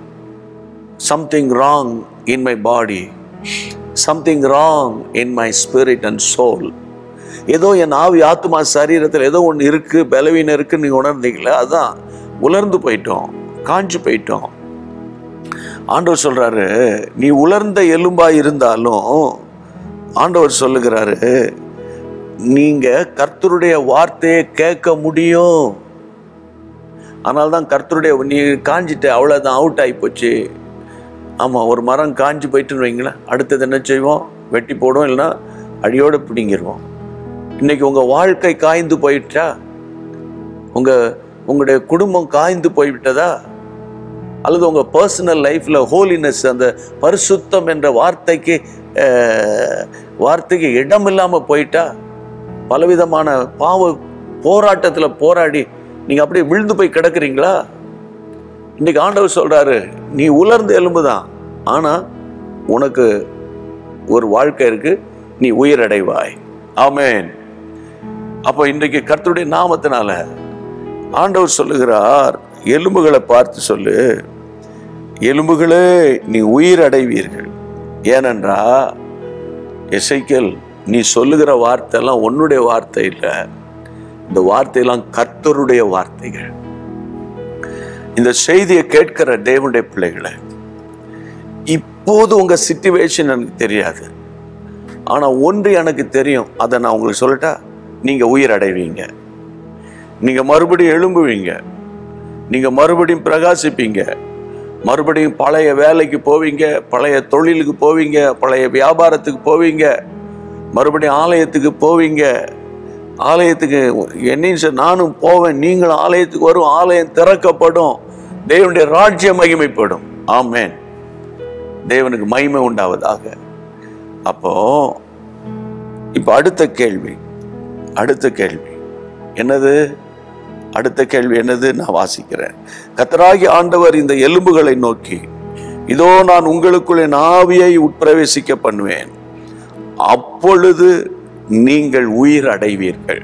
Something wrong in my body, something wrong in my spirit and soul. ஏதோ என் ஆவி ஆத்மா சரீரத்தில் ஏதோ ஒன்று இருக்கு, பலவீனம் இருக்குன்னு நீங்க உணர்ந்தீங்களா? அதான் உலர்ந்து போயிட்டோம், காஞ்சு போயிட்டோம். ஆண்டவர் சொல்றாரு, நீ உலர்ந்த எலும்பா இருந்தாலும் ஆண்டவர் சொல்லுகிறாரு, நீங்க கர்த்தருடைய வார்த்தையை கேட்க முடியும். அதனால்தான் கர்த்தருடைய, நீ காஞ்சிட்ட அவ்வளவுதான், அவுட் ஆகி போச்சு. ஆமா, ஒரு மரம் காஞ்சி போயிட்டுன்னு வைங்களேன், அடுத்தது என்ன செய்வோம்? வெட்டி போடும், இல்லைன்னா அடியோட பிடிங்கிடுவோம். இன்னைக்கு உங்க வாழ்க்கை காய்ந்து போயிட்டா, உங்க உங்களுடைய குடும்பம் காய்ந்து போய்விட்டதா, அல்லது உங்க பர்சனல் லைஃப்ல ஹோலினஸ், அந்த பரிசுத்தம் என்ற வார்த்தைக்கு வார்த்தைக்கு இடம் இல்லாம போயிட்டா, பலவிதமான பாவ போராட்டத்துல போராடி நீங்க அப்படியே விழுந்து போய் கிடக்குறீங்களா? இன்னைக்கு ஆண்டவர் சொல்றாரு, நீ உலர்ந்த எலும்புதான், ஆனா உனக்கு ஒரு வாழ்க்கை இருக்கு, நீ உயிரடைவாய். ஆமென். அப்போ இன்றைக்கு கர்த்தருடைய நாமத்தினால ஆண்டவர் சொல்லுகிறார், எலும்புகளை பார்த்து சொல்லு, எலும்புகளே நீ உயிர் அடைவீர்கள். ஏனென்றா எசேக்கியேல், நீ சொல்லுகிற வார்த்தை எல்லாம் உன்னுடைய வார்த்தை இல்லை, இந்த வார்த்தையெல்லாம் கர்த்தருடைய வார்த்தைகள். இந்த செய்தியை கேட்கிற தேவனுடைய பிள்ளைகளை, இப்போது உங்க சிச்சுவேஷன் எனக்கு தெரியாது, ஆனா ஒன்று எனக்கு தெரியும், அதை நான் உங்களுக்கு சொல்லட்டா, நீங்க உயிர் அடைவீங்க, நீங்க மறுபடியும் எழும்புவீங்க, நீங்க மறுபடியும் பிரகாசிப்பீங்க, மறுபடியும் பழைய வேலைக்கு போவீங்க, பழைய தொழிலுக்கு போவீங்க, பழைய வியாபாரத்துக்கு போவீங்க, மறுபடியும் ஆலயத்துக்கு போவீங்க. ஆலயத்துக்கு என்ன, நானும் போவேன், நீங்களும் ஆலயத்துக்கு வரும், ஆலயம் திறக்கப்படும், தேவனுடைய ராஜ்யம் மகிமைப்படும். ஆமென். தேவனுக்கு மகிமை உண்டாவதாக. அப்போ இப்ப அடுத்த கேள்வி, அடுத்த கேள்வி என்னது? அடுத்த கேள்வி என்னது? நான் வாசிக்கிறேன். கர்த்தராகிய ஆண்டவர் இந்த எலும்புகளை நோக்கி, இதோ நான் உங்களுக்குள் என் ஆவியை உட்பிரவேசிக்க பண்ணுவேன், அப்பொழுது நீங்கள் உயிர் அடைவீர்கள்.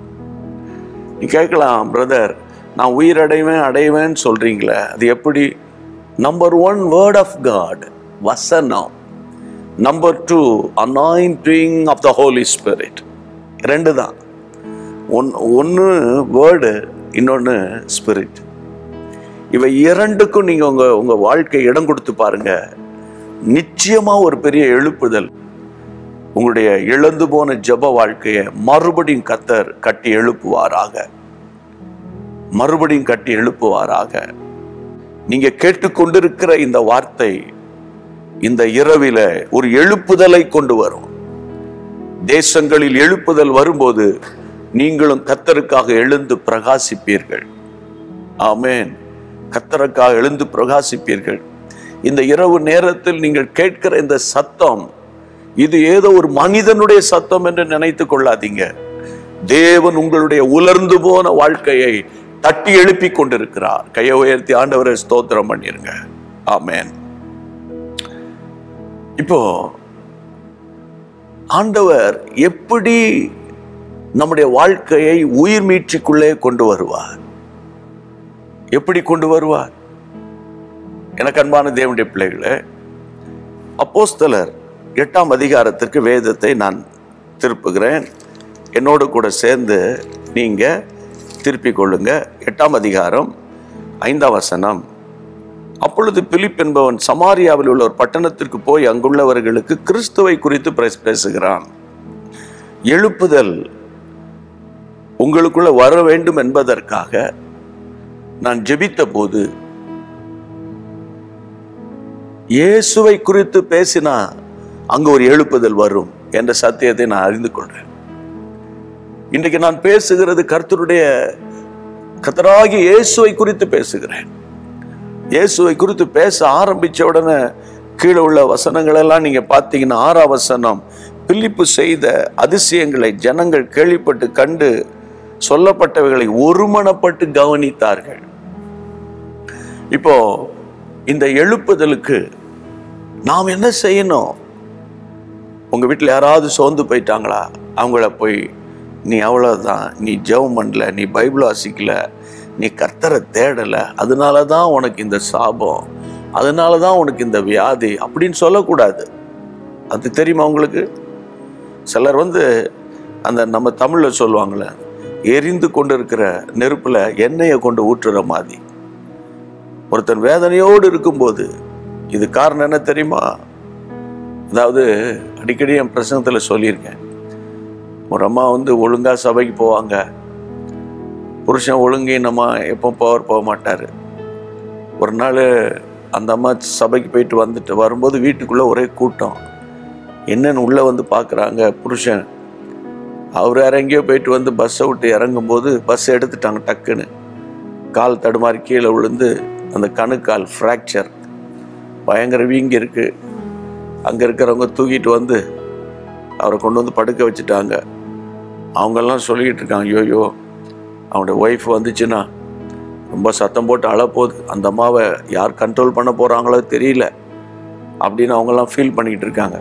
நீ கேட்கலாம், பிரதர் நான் உயிர் அடைவேன் அடைவேன் சொல்றீங்களே, அது எப்படி? Number one, word of God, வசனம். Number two, anointing of the holy spirit. ரெண்டு தான். ஒன் ஒன்று வேர்டு, இன்னொன்று ஸ்பிரிட். இவை இரண்டுக்கும் நீங்க உங்க உங்க வாழ்க்கை இடம் கொடுத்து பாருங்க, நிச்சயமா ஒரு பெரிய எழுப்புதல், உங்களுடைய இழந்து போன ஜெப வாழ்க்கையை மறுபடியும் கர்த்தர் கட்டி எழுப்புவாராக, மறுபடியும் கட்டி எழுப்புவாராக. நீங்க கேட்டுக்கொண்டிருக்கிற இந்த வார்த்தை இந்த இரவில ஒரு எழுப்புதலை கொண்டு வரும். தேசங்களில் எழுப்புதல் வரும்போது நீங்களும் கர்த்தருக்காக எழுந்து பிரகாசிப்பீர்கள். ஆமென். கர்த்தருக்காக எழுந்து பிரகாசிப்பீர்கள். இந்த இரவு நேரத்தில் நீங்கள் கேட்கிற இந்த சத்தம், இது ஏதோ ஒரு மனிதனுடைய சத்தம் என்று நினைத்துக் கொள்ளாதீங்க. தேவன் உங்களுடைய உலர்ந்து போன வாழ்க்கையை தட்டி எழுப்பி கொண்டிருக்கிறார். கையை உயர்த்தி ஆண்டவரை ஸ்தோத்திரம் பண்ணிருங்க. ஆமென். இப்போ ஆண்டவர் எப்படி நம்முடைய வாழ்க்கையை உயிர் மீட்சிக்குள்ளே கொண்டு வருவார்? எப்படி கொண்டு வருவார்? எனக்கு அன்பான தேவனுடைய பிள்ளைகளே, அப்போஸ்தலர் எட்டாம் அதிகாரத்திற்கு வேதத்தை நான் திருப்புகிறேன். என்னோடு கூட சேர்ந்து நீங்க திருப்பிக் கொள்ளுங்க. எட்டாம் அதிகாரம் ஐந்தாம் வசனம். அப்பொழுது பிலிப் என்பவன் சமாரியாவில் உள்ள ஒரு பட்டணத்திற்கு போய் அங்குள்ளவர்களுக்கு கிறிஸ்துவை குறித்து பேசுகிறான். எழுப்புதல் உங்களுக்குள்ள வர வேண்டும் என்பதற்காக நான் ஜெபித்த போது இயேசுவை குறித்து பேசினா அங்கு ஒரு எழுப்புதல் வரும் என்ற சத்தியத்தை நான் அறிந்து கொள்றேன். இன்றைக்கு நான் பேசுகிறது கர்த்தருடைய கர்த்தராகிய இயேசுவை குறித்து பேசுகிறேன். இயேசுவை குறித்து பேச ஆரம்பிச்ச உடனே கீழே உள்ள வசனங்கள் எல்லாம் நீங்க பார்த்தீங்கன்னா, ஆறாம் வசனம், பிலிப்பு செய்த அதிசயங்களை ஜனங்கள் கேள்விப்பட்டு கண்டு சொல்லப்பட்டவைகளை ஒருமனப்பட்டு கவனித்தார்கள். இப்போ இந்த எழுப்புதலுக்கு நாம் என்ன செய்யணும்? உங்க வீட்டில் யாராவது சோர்ந்து போயிட்டாங்களா? அவங்கள போய் நீ அவ்வளவுதான், நீ ஜெபம் பண்ணல, நீ பைபிள் வாசிக்கல, நீ கர்த்தரை தேடல, அதனாலதான் உனக்கு இந்த சாபம், அதனாலதான் உனக்கு இந்த வியாதி அப்படின்னு சொல்லக்கூடாது. அது தெரியுமா உங்களுக்கு? சிலர் வந்து அந்த நம்ம தமிழ்ல சொல்லுவாங்களே, எரிந்து கொண்டு இருக்கிற நெருப்புல எண்ணெயை கொண்டு ஊற்றுற மாதிரி. ஒருத்தன் வேதனையோடு இருக்கும்போது இது காரணம் என்ன தெரியுமா? அதாவது அடிக்கடி என் பிரசங்கத்துல சொல்லியிருக்கேன். ஒரு அம்மா வந்து ஒழுங்கா சபைக்கு போவாங்க. புருஷன் ஒழுங்கு நம்ம எப்போ போவார் போக மாட்டார். ஒரு நாள் அந்த அம்மா சபைக்கு போயிட்டு வந்துட்டு வரும்போது வீட்டுக்குள்ளே ஒரே கூட்டம். என்னன்னு உள்ளே வந்து பார்க்குறாங்க. புருஷன் அவர் இறங்கியோ போயிட்டு வந்து பஸ்ஸை விட்டு இறங்கும்போது பஸ்ஸை எடுத்துட்டாங்க. டக்குன்னு கால் தடுமாறி கீழே விழுந்து அந்த கணுக்கால் ஃப்ராக்சர், பயங்கர வீங்கி இருக்கு. அங்கே இருக்கிறவங்க தூக்கிட்டு வந்து அவரை கொண்டு வந்து படுக்க வச்சுட்டாங்க. அவங்கெல்லாம் சொல்லிக்கிட்டு இருக்காங்க, ஐயோயோ அவனுடைய ஒய்ஃப் வந்துச்சுன்னா ரொம்ப சத்தம் போட்டு அழப்போகுது, அந்த அம்மாவை யார் கண்ட்ரோல் பண்ண போகிறாங்களோ தெரியல அப்படின்னு அவங்கெல்லாம் ஃபீல் பண்ணிக்கிட்டு இருக்காங்க.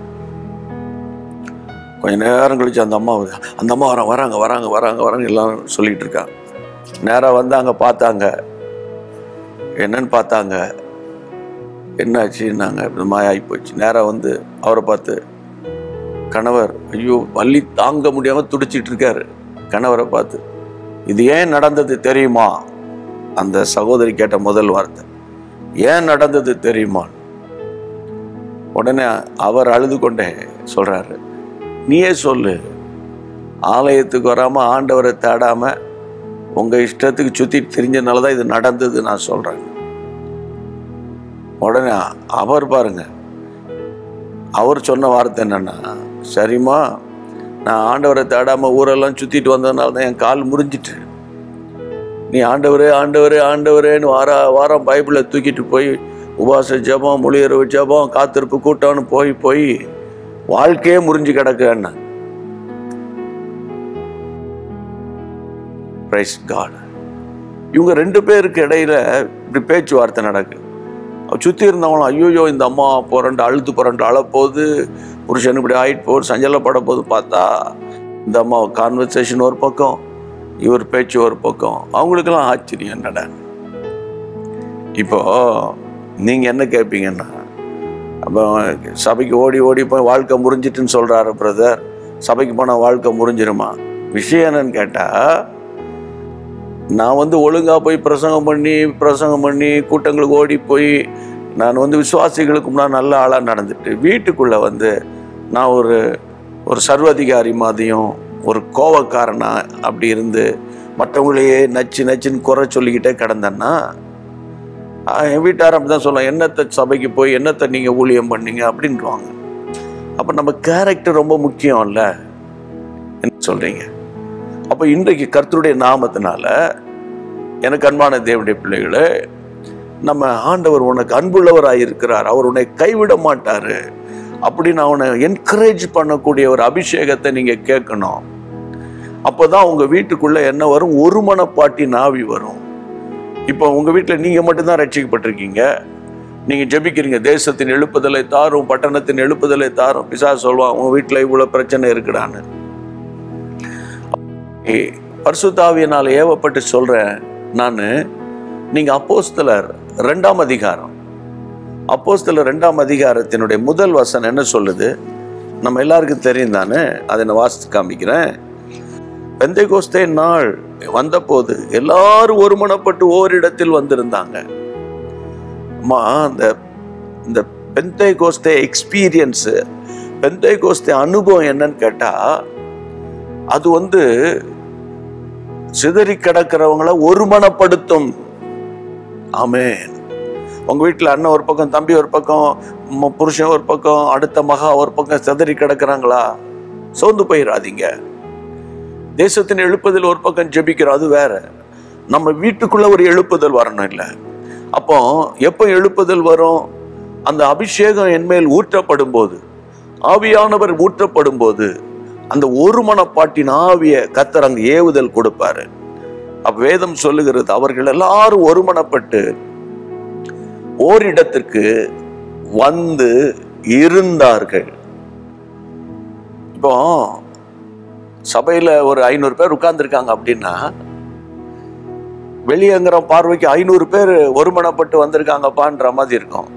கொஞ்சம் நேரம் கழிச்சு அந்த அம்மா அந்த அம்மா வர வராங்க வராங்க வராங்க வராங்க எல்லாம் சொல்லிகிட்டு இருக்காங்க. நேராக வந்து அங்கே பார்த்தாங்க. என்னன்னு பார்த்தாங்க, என்னாச்சுன்னாங்க, இந்த மாதிரி ஆகி போச்சு. நேராக வந்து அவரை பார்த்து, கணவர் ஐயோ வலி தாங்க முடியாமல் துடிச்சிட்டு இருக்காரு. கணவரை பார்த்து, இது ஏன் நடந்தது தெரியுமா? அந்த சகோதரி கேட்ட முதல் வார்த்தை, ஏன் நடந்தது தெரியுமா? உடனே அவர் அழுது கொண்டே சொல்றாரு, நீயே சொல்லு, ஆலயத்துக்கு வராம ஆண்டவரை தேடாம உங்க இஷ்டத்துக்கு சுத்தி திரிஞ்சனாலதான் இது நடந்தது நான் சொல்றேன். உடனே அவர் பாருங்க, அவர் சொன்ன வார்த்தை என்னன்னா, சரிம்மா நான் ஆண்டவரை தேடாம ஊரெல்லாம் சுத்திட்டு வந்ததுனால தான் என் கால் முறிஞ்சிட்டு, நீ ஆண்டவரே ஆண்டவரே ஆண்டவரேன்னு வார வாரம் பைபிளை தூக்கிட்டு போய் உபாச ஜபம், மொழியரவு ஜபம், காத்திருப்பு கூட்டம்னு போய் போய் வாழ்க்கையே முறிஞ்சு கிடக்குன்னா. Price God. இவங்க ரெண்டு பேருக்கு இடையில இப்படி பேச்சுவார்த்தை நடக்கு. சுற்றி இருந்தவங்களும் ஐயோயோ இந்த அம்மா புரண்டு அழுத்து புரண்டு அழப்போகுது, புருஷன் இப்படி ஆயிட்டு போகுது, சஞ்சலப்பட போது பார்த்தா இந்த அம்மா கான்வர்சேஷன் ஒரு பக்கம், இவர் பேச்சு ஒரு பக்கம். அவங்களுக்கெல்லாம் ஆச்சரியம் என்னடா. இப்போ நீங்க என்ன கேட்பீங்கன்னா, அப்போ சபைக்கு ஓடி ஓடி போய் வாழ்க்கை முறிஞ்சிட்டுன்னு சொல்றாரு பிரதர், சபைக்கு போனால் வாழ்க்கை முறிஞ்சிருமா? விஷயம் என்னன்னு கேட்டா, நான் வந்து ஒழுங்கா போய் பிரசங்கம் பண்ணி பிரசங்கம் பண்ணி கூட்டங்களுக்கு ஓடி போய் நான் வந்து விசுவாசிகளுக்கு முன்னாடி நல்ல ஆளாக நடந்துட்டு வீட்டுக்குள்ள வந்து நான் ஒரு ஒரு சர்வாதிகாரி மாதிரியும் ஒரு கோவக்காரனா அப்படி இருந்து மற்றவங்களையே நச்சு நச்சுன்னு குறை சொல்லிக்கிட்டே கிடந்தேன்னா என் வீட்டார் அப்படி தான் சொல்லலாம், என்னத்தை சபைக்கு போய் என்னத்தை நீங்கள் ஊழியம் பண்ணீங்க அப்படின்றாங்க. அப்போ நம்ம கேரக்டர் ரொம்ப முக்கியம் இல்லை, என்ன சொல்றீங்க? அப்போ இன்றைக்கு கர்த்தருடைய நாமத்தினால எனக்கு அன்பான தேவனுடைய பிள்ளைகளே, நம்ம ஆண்டவர் உனக்கு அன்புள்ளவராக இருக்கிறார், அவர் உன்னை கைவிட மாட்டாரு அப்படின்னு அவனை என்கரேஜ் பண்ணக்கூடிய ஒரு அபிஷேகத்தை நீங்க கேட்கணும். அப்போதான் உங்க வீட்டுக்குள்ள என்ன வரும்? ஒரு மனப்பாட்டி நாவி வரும். இப்போ உங்க வீட்டில் நீங்க மட்டும்தான் ரட்சிக்கப்பட்டிருக்கீங்க. நீங்க ஜெபிக்கிறீங்க, தேசத்தின் எழுப்புதலை தாரும், பட்டணத்தின் எழுப்புதலை தாரும். பிசாசு சொல்லுவான், உங்க வீட்டில் இவ்வளவு பிரச்சனை இருக்குடான்னு. பரிசுத்த ஆவியினால் ஏவப்பட்டு சொல்றேன் நான், நீங்க அப்போஸ்தலர் ரெண்டாம் அதிகாரம் அப்போஸ்தலர் ரெண்டாம் அதிகாரத்தினுடைய முதல் வசனம் என்ன சொல்லுது? நம்ம எல்லாருக்கும் தெரியும் தானே, அதை நான் வாசித்து காமிக்கிறேன். பெந்தைகோஸ்தே நாள் வந்தபோது எல்லாரும் ஒருமனப்பட்டு ஓரிடத்தில் வந்திருந்தாங்க. அம்மா, அந்த இந்த பெந்தைகோஸ்தே எக்ஸ்பீரியன்ஸ், பெந்தைகோஸ்தே அனுபவம் என்னன்னு கேட்டா, அது வந்து சிதறி கிடக்கிறவங்கள ஒருமனப்படுத்தும். ஆமென். உங்க வீட்டில் அண்ணன் ஒரு பக்கம், தம்பி ஒரு பக்கம், புருஷன் ஒரு பக்கம், அடுத்த மகா ஒரு பக்கம் சிதறி கிடக்கிறாங்களா? சோர்ந்து போயிடாதீங்க. தேசத்தின் எழுப்புதல் ஒரு பக்கம் ஜெபிக்கிறோம், அது வேற. நம்ம வீட்டுக்குள்ள ஒரு எழுப்புதல் வரணும். இல்லை, அப்போ எப்போ எழுப்புதல் வரும்? அந்த அபிஷேகம் என்மேல் ஊற்றப்படும் போது, ஆவியானவர் ஊற்றப்படும் போது, அந்த ஒரு மனப்பாட்டின் ஆவிய கர்த்தர் அங்கு ஏவுதல் கொடுப்பாரு. அப்ப வேதம் சொல்லுகிறது, அவர்கள் எல்லாரும் ஒருமனப்பட்டு ஓரிடத்திற்கு வந்து இருந்தார்கள். இப்போ சபையில ஒரு ஐநூறு பேர் உட்கார்ந்து இருக்காங்க அப்படின்னா, வெளியேங்கிற பார்வைக்கு ஐநூறு பேர் ஒருமனப்பட்டு வந்திருக்காங்கப்பான்ற மாதிரி இருக்கும்.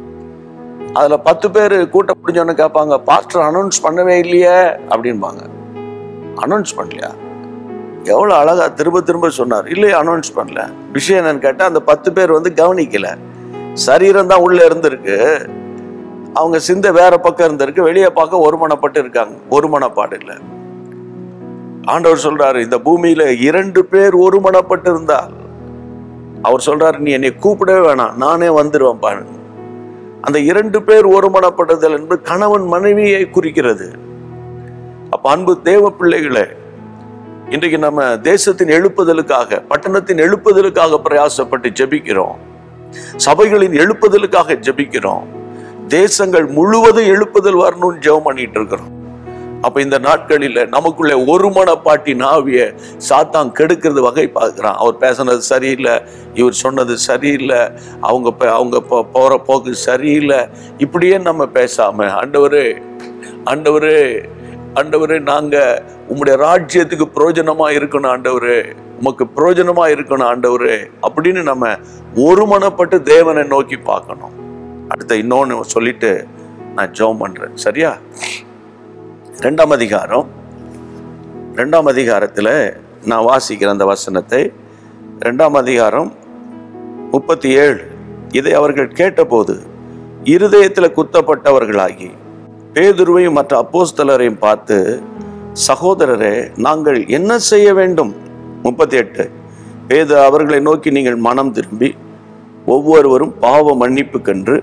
அதுல பத்து பேர் கூட்டம் முடிஞ்சோன்னு கேட்பாங்க, பாஸ்டர் அனௌன்ஸ் பண்ணவே இல்லையே அப்படின்பாங்க. அனௌன்ஸ் பண்ணலையா? எவ்வளவு அழகா திரும்ப திரும்ப சொன்னார். இல்லையே, அனௌன்ஸ் பண்ணல. விஷயம் என்னன்னு கேட்டா, அந்த பத்து பேர் வந்து கவனிக்கல. சரீரம் தான் உள்ள இருந்திருக்கு, அவங்க சிந்தை வேற பக்கம் இருந்திருக்கு, வெளியே பார்க்க ஒருமனப்பட்டு இருக்காங்க. ஒருமனப்பாடு இல்லை. ஆண்டவர் சொல்றாரு, இந்த பூமியில இரண்டு பேர் ஒருமனப்பட்டு இருந்தால், அவர் சொல்றாரு, நீ என்னை கூப்பிடவே வேணாம், நானே வந்துடுவேன் பாரு. அந்த இரண்டு பேர் ஒருமனப்படுதல் என்பது கணவன் மனைவியை குறிக்கிறது. அப்ப அன்பு தேவ பிள்ளைகளே, இன்றைக்கு நம்ம தேசத்தின் எழுப்புதலுக்காக, பட்டணத்தின் எழுப்புதலுக்காக பிரயாசப்பட்டு ஜெபிக்கிறோம். சபைகளின் எழுப்புதலுக்காக ஜெபிக்கிறோம். தேசங்கள் முழுவதும் எழுப்புதல் வரணும்னு ஜெபம் பண்ணிட்டு இருக்கிறோம். அப்ப இந்த நாட்களில் நமக்குள்ள ஒரு மனப்பாட்டின் ஆவிய சாத்தான் கெடுக்கிறது வகை பார்க்கிறான். அவர் பேசினது சரியில்லை, இவர் சொன்னது சரியில்லை, அவங்க அவங்க போற போக்கு சரியில்லை, இப்படியே நம்ம பேசாம, ஆண்டவரே ஆண்டவரே ஆண்டவரே நாங்க உம்முடைய ராஜ்யத்துக்கு பிரயோஜனமா இருக்கணும் ஆண்டவரே, உமக்கு பிரயோஜனமா இருக்கணும் ஆண்டவரே அப்படின்னு நம்ம ஒருமனப்பட்டு தேவனை நோக்கி பார்க்கணும். அடுத்த இன்னொன்னு சொல்லிட்டு நான் ஜெபம் பண்றேன். சரியா? ரெண்டாம் அதிகாரம் ரெண்டாம் அதிகாரத்துல நான் வாசிக்கிறேன் அந்த வசனத்தை. ரெண்டாம் அதிகாரம் முப்பத்தி ஏழு. இதை அவர்கள் கேட்டபோது இருதயத்துல குத்தப்பட்டவர்களாகி பேதுருவையும் மற்ற அப்போஸ்தலரையும் பார்த்து, சகோதரரே, நாங்கள் என்ன செய்ய வேண்டும்? முப்பத்தி எட்டு. பேதுரு அவர்களை நோக்கி, நீங்கள் மனம் திரும்பி ஒவ்வொருவரும் பாவ மன்னிப்புக்கென்று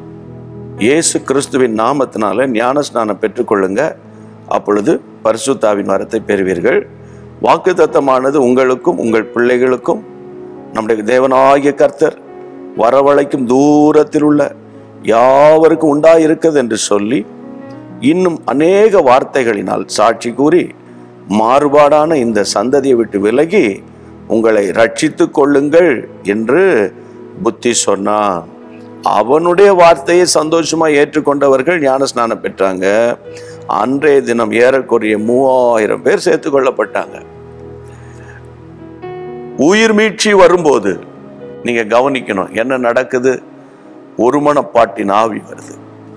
இயேசு கிறிஸ்துவின் நாமத்தினால ஞானஸ்நானம் பெற்றுக்கொள்ளுங்க, அப்பொழுது பரிசுத்தாவின் வரத்தை பெறுவீர்கள். வாக்குத்தத்தமானது உங்களுக்கும் உங்கள் பிள்ளைகளுக்கும் நம்முடைய தேவனாகிய கர்த்தர் வரவழைக்கும் தூரத்தில் உள்ள யாவருக்கும் உண்டாயிருக்கிறது என்று சொல்லி, இன்னும் அநேக வார்த்தைகளினால் சாட்சி கூறி, மாறுபாடான இந்த சந்ததியை விட்டு விலகி உங்களை ரட்சித்து கொள்ளுங்கள் என்று புத்தி சொன்னான். அவனுடைய வார்த்தையை சந்தோஷமா ஏற்றுக்கொண்டவர்கள் ஞானஸ்நானம் பெற்றாங்க. அன்றைய தினம் ஏறக்குறைய மூவாயிரம் பேர் சேர்த்துக் கொள்ளப்பட்டாங்க. உயிர் மீட்சி வரும்போது நீங்க கவனிக்கணும் என்ன நடக்குது. ஒருமனப்பாட்டின் ஆவி வருது.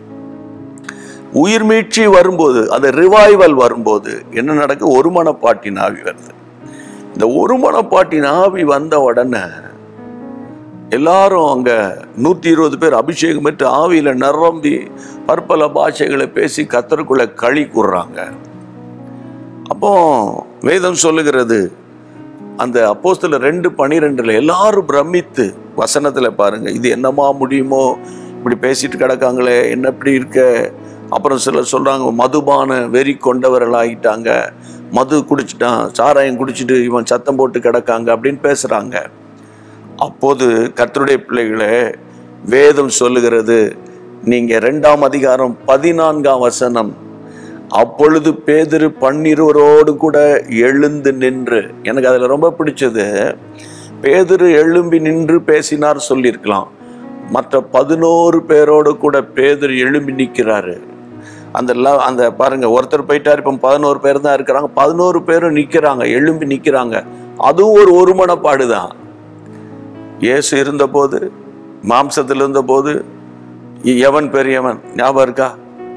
உயிர் மீட்சி வரும்போது, அந்த ரிவைவல் வரும்போது என்ன நடக்கு? ஒருமனப்பாட்டின் ஆவி வருது. இந்த ஒருமனப்பாட்டின் ஆவி வந்த உடனே எல்லாரும் அங்க நூத்தி இருபது பேர் அபிஷேகம் பெற்று ஆவியில நிரம்பி பற்பல பாஷைகளை பேசி கர்த்தருக்குள்ள களி கூறுறாங்க. அப்போ வேதம் சொல்லுகிறது, அந்த அப்போஸ்தலர் ரெண்டு பனிரெண்டுல எல்லாரும் பிரமித்து, வசனத்துல பாருங்க, இது என்னமா முடியுமோ, இப்படி பேசிட்டு கிடக்காங்களே, என்ன இப்படி இருக்க. அப்புறம் சிலர் சொல்றாங்க, மதுபான வெறி கொண்டவர்கள் ஆகிட்டாங்க, மது குடிச்சிட்டான், சாராயம் குடிச்சிட்டு இவன் சத்தம் போட்டு கிடக்காங்க அப்படின்னு பேசுறாங்க. அப்போது கர்த்தருடைய பிள்ளைகளே, வேதம் சொல்லுகிறது, நீங்க இரண்டாம் அதிகாரம் பதினான்காம் வசனம், அப்பொழுது பேதுரு பன்னிருவரோடு கூட எழுந்து நின்று, எனக்கு அதுல ரொம்ப பிடிச்சது, பேதுரு எழும்பி நின்று பேசினார் சொல்லியிருக்கலாம். மற்ற பதினோரு பேரோடு கூட பேதுரு எழும்பி நிற்கிறாரு. அந்த அந்த பாருங்க, ஒருத்தர் போயிட்டார், இப்போ பதினோரு பேர் தான் இருக்கிறாங்க. பதினோரு பேரும் நிற்கிறாங்க, எழும்பி நிற்கிறாங்க. அதுவும் ஒரு ஒருமனப்பாடு தான். இயேசு இருந்தபோது, மாம்சத்தில் இருந்தபோது எவன் பெரியவன் ஞாபகம் இருக்கா?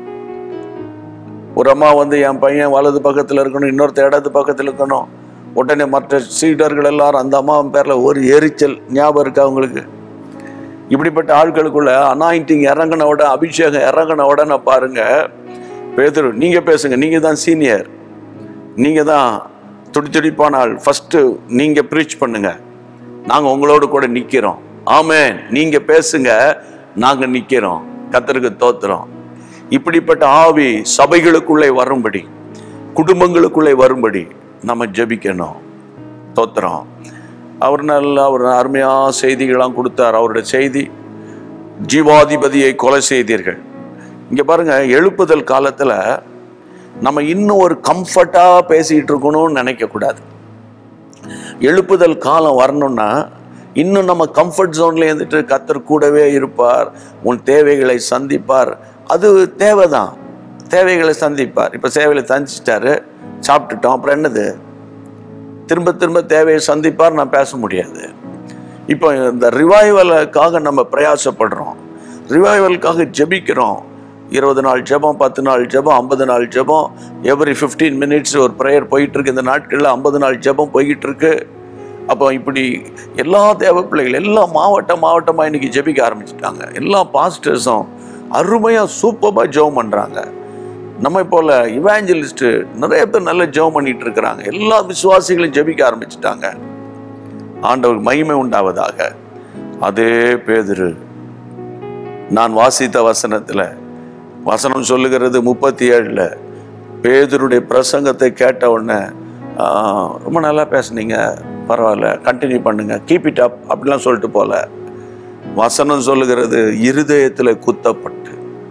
ஒரு அம்மா வந்து என் பையன் வலது பக்கத்தில் இருக்கணும், இன்னொருத்தர் இடது பக்கத்தில் இருக்கணும். உடனே மற்ற சீடர்கள் எல்லாரும் அந்த அம்மாவின் பேரில் ஒரு எரிச்சல். ஞாபகம் இருக்கா உங்களுக்கு? இப்படிப்பட்ட ஆட்களுக்குள்ள அனாயிண்டிங் இறங்கின உடனே, அபிஷேகம் இறங்கின உடனே பாருங்க, பேதுரு நீங்க பேசுங்க, நீங்க தான் சீனியர், நீங்க தான் துடி துடிப்பான ஆள், ஃபர்ஸ்ட் நீங்க ப்ரீச் பண்ணுங்க, நாங்க உங்களோடு கூட நிக்கிறோம். ஆமென், நீங்க பேசுங்க, நாங்க நிக்கிறோம். கர்த்தருக்கு தோத்திரம். இப்படிப்பட்ட ஆவி சபைகளுக்குள்ளே வரும்படி, குடும்பங்களுக்குள்ளே வரும்படி நம்ம ஜெபிக்கணும். தோத்திரம். அவர் நல்ல ஒரு அருமையா செய்திகளாம் கொடுத்தார். அவருடைய செய்தி, ஜீவாதிபதியை கொலை செய்தீர்கள். இங்க பாருங்க, எழுப்புதல் காலத்துல நம்ம இன்னும் ஒரு கம்ஃபர்ட்டா பேசிட்டு இருக்கணும்னு நினைக்க கூடாது. எழுப்புதல் காலம் வரணும்னா இன்னும் நம்ம கம்ஃபர்ட் ஜோன்ல இருந்துட்டு கர்த்தர் கூடவே இருப்பார், உன் தேவைகளை சந்திப்பார். அது தேவைதான், தேவைகளை சந்திப்பார். இப்ப சேவையில சந்திச்சிட்டாரு, சாப்பிட்டுட்டோம், அப்புறம் என்னது? திரும்ப திரும்ப தேவையை சந்திப்பார், நான் பேச முடியாது. இப்போ இந்த ரிவைவலுக்காக நம்ம பிரயாசப்படுறோம், ரிவைவலுக்காக ஜெபிக்கிறோம். இருபது நாள் ஜெபம், பத்து நாள் ஜெபம், ஐம்பது நாள் ஜெபம், எவ்ரி ஃபிஃப்டீன் மினிட்ஸ் ஒரு ப்ரேயர் போயிட்டு இருக்கு. இந்த நாட்களில் ஐம்பது நாள் ஜெபம் போய்கிட்டு இருக்கு. அப்போ இப்படி எல்லா தேவ பிள்ளைகள் எல்லாம் மாவட்டம் மாவட்டமாக இன்னைக்கு ஜெபிக்க ஆரம்பிச்சுட்டாங்க. எல்லா பாஸ்டர்ஸும் அருமையாக சூப்பராக ஜெபம் பண்ணுறாங்க. நம்மை போல இவாஞ்சலிஸ்ட்டு நிறைய பேர் நல்ல ஜெபம் பண்ணிட்டு இருக்கிறாங்க. எல்லா விசுவாசிகளும் ஜெபிக்க ஆரம்பிச்சுட்டாங்க. ஆண்டவருக்கு மகிமை உண்டாவதாக. அதே பேதுரு, நான் வாசித்த வசனத்தில் வசனம் சொல்லுகிறது முப்பத்தி ஏழுல, பேதுருடைய பிரசங்கத்தை கேட்ட உடனே, ரொம்ப நல்லா பேசுனீங்க, பரவாயில்ல, கண்டினியூ பண்ணுங்க, கீப் இட் அப் அப்படிலாம் சொல்லிட்டு போல. வசனம் சொல்லுகிறது இருதயத்தில் குத்தப்பட்டு.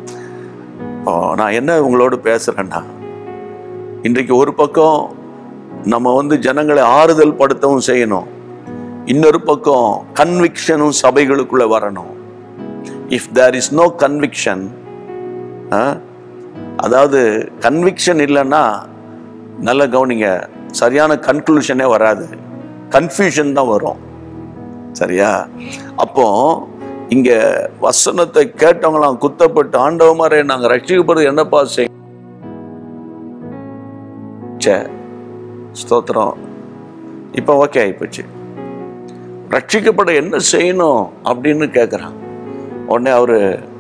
நான் என்ன உங்களோடு பேசுறேன்னா, இன்றைக்கு ஒரு பக்கம் நம்ம வந்து ஜனங்களை ஆறுதல் படுத்தவும் செய்யணும், இன்னொரு பக்கம் கன்விக்ஷனும் சபைகளுக்குள்ள வரணும். If there is no conviction, அதாவது கன்விக்ஷன் இல்லைன்னா, நல்ல கவனிங்க, சரியான கன்க்ளூஷனே வராது, கன்ஃபியூஷன் தான் வரும். சரியா? அப்போ இங்க வசனத்தை கேட்டவங்களாம் குத்தப்பட்டு, ஆண்டவமாரே நாங்க ரட்சிக்கப்படுறது என்னப்பா செய்ய ஸ்தோத்திரம். இப்போ ஓகே ஆயிப்போச்சு, ரட்சிக்கப்பட என்ன செய்யணும் அப்படின்னு கேட்குறான். உடனே அவரு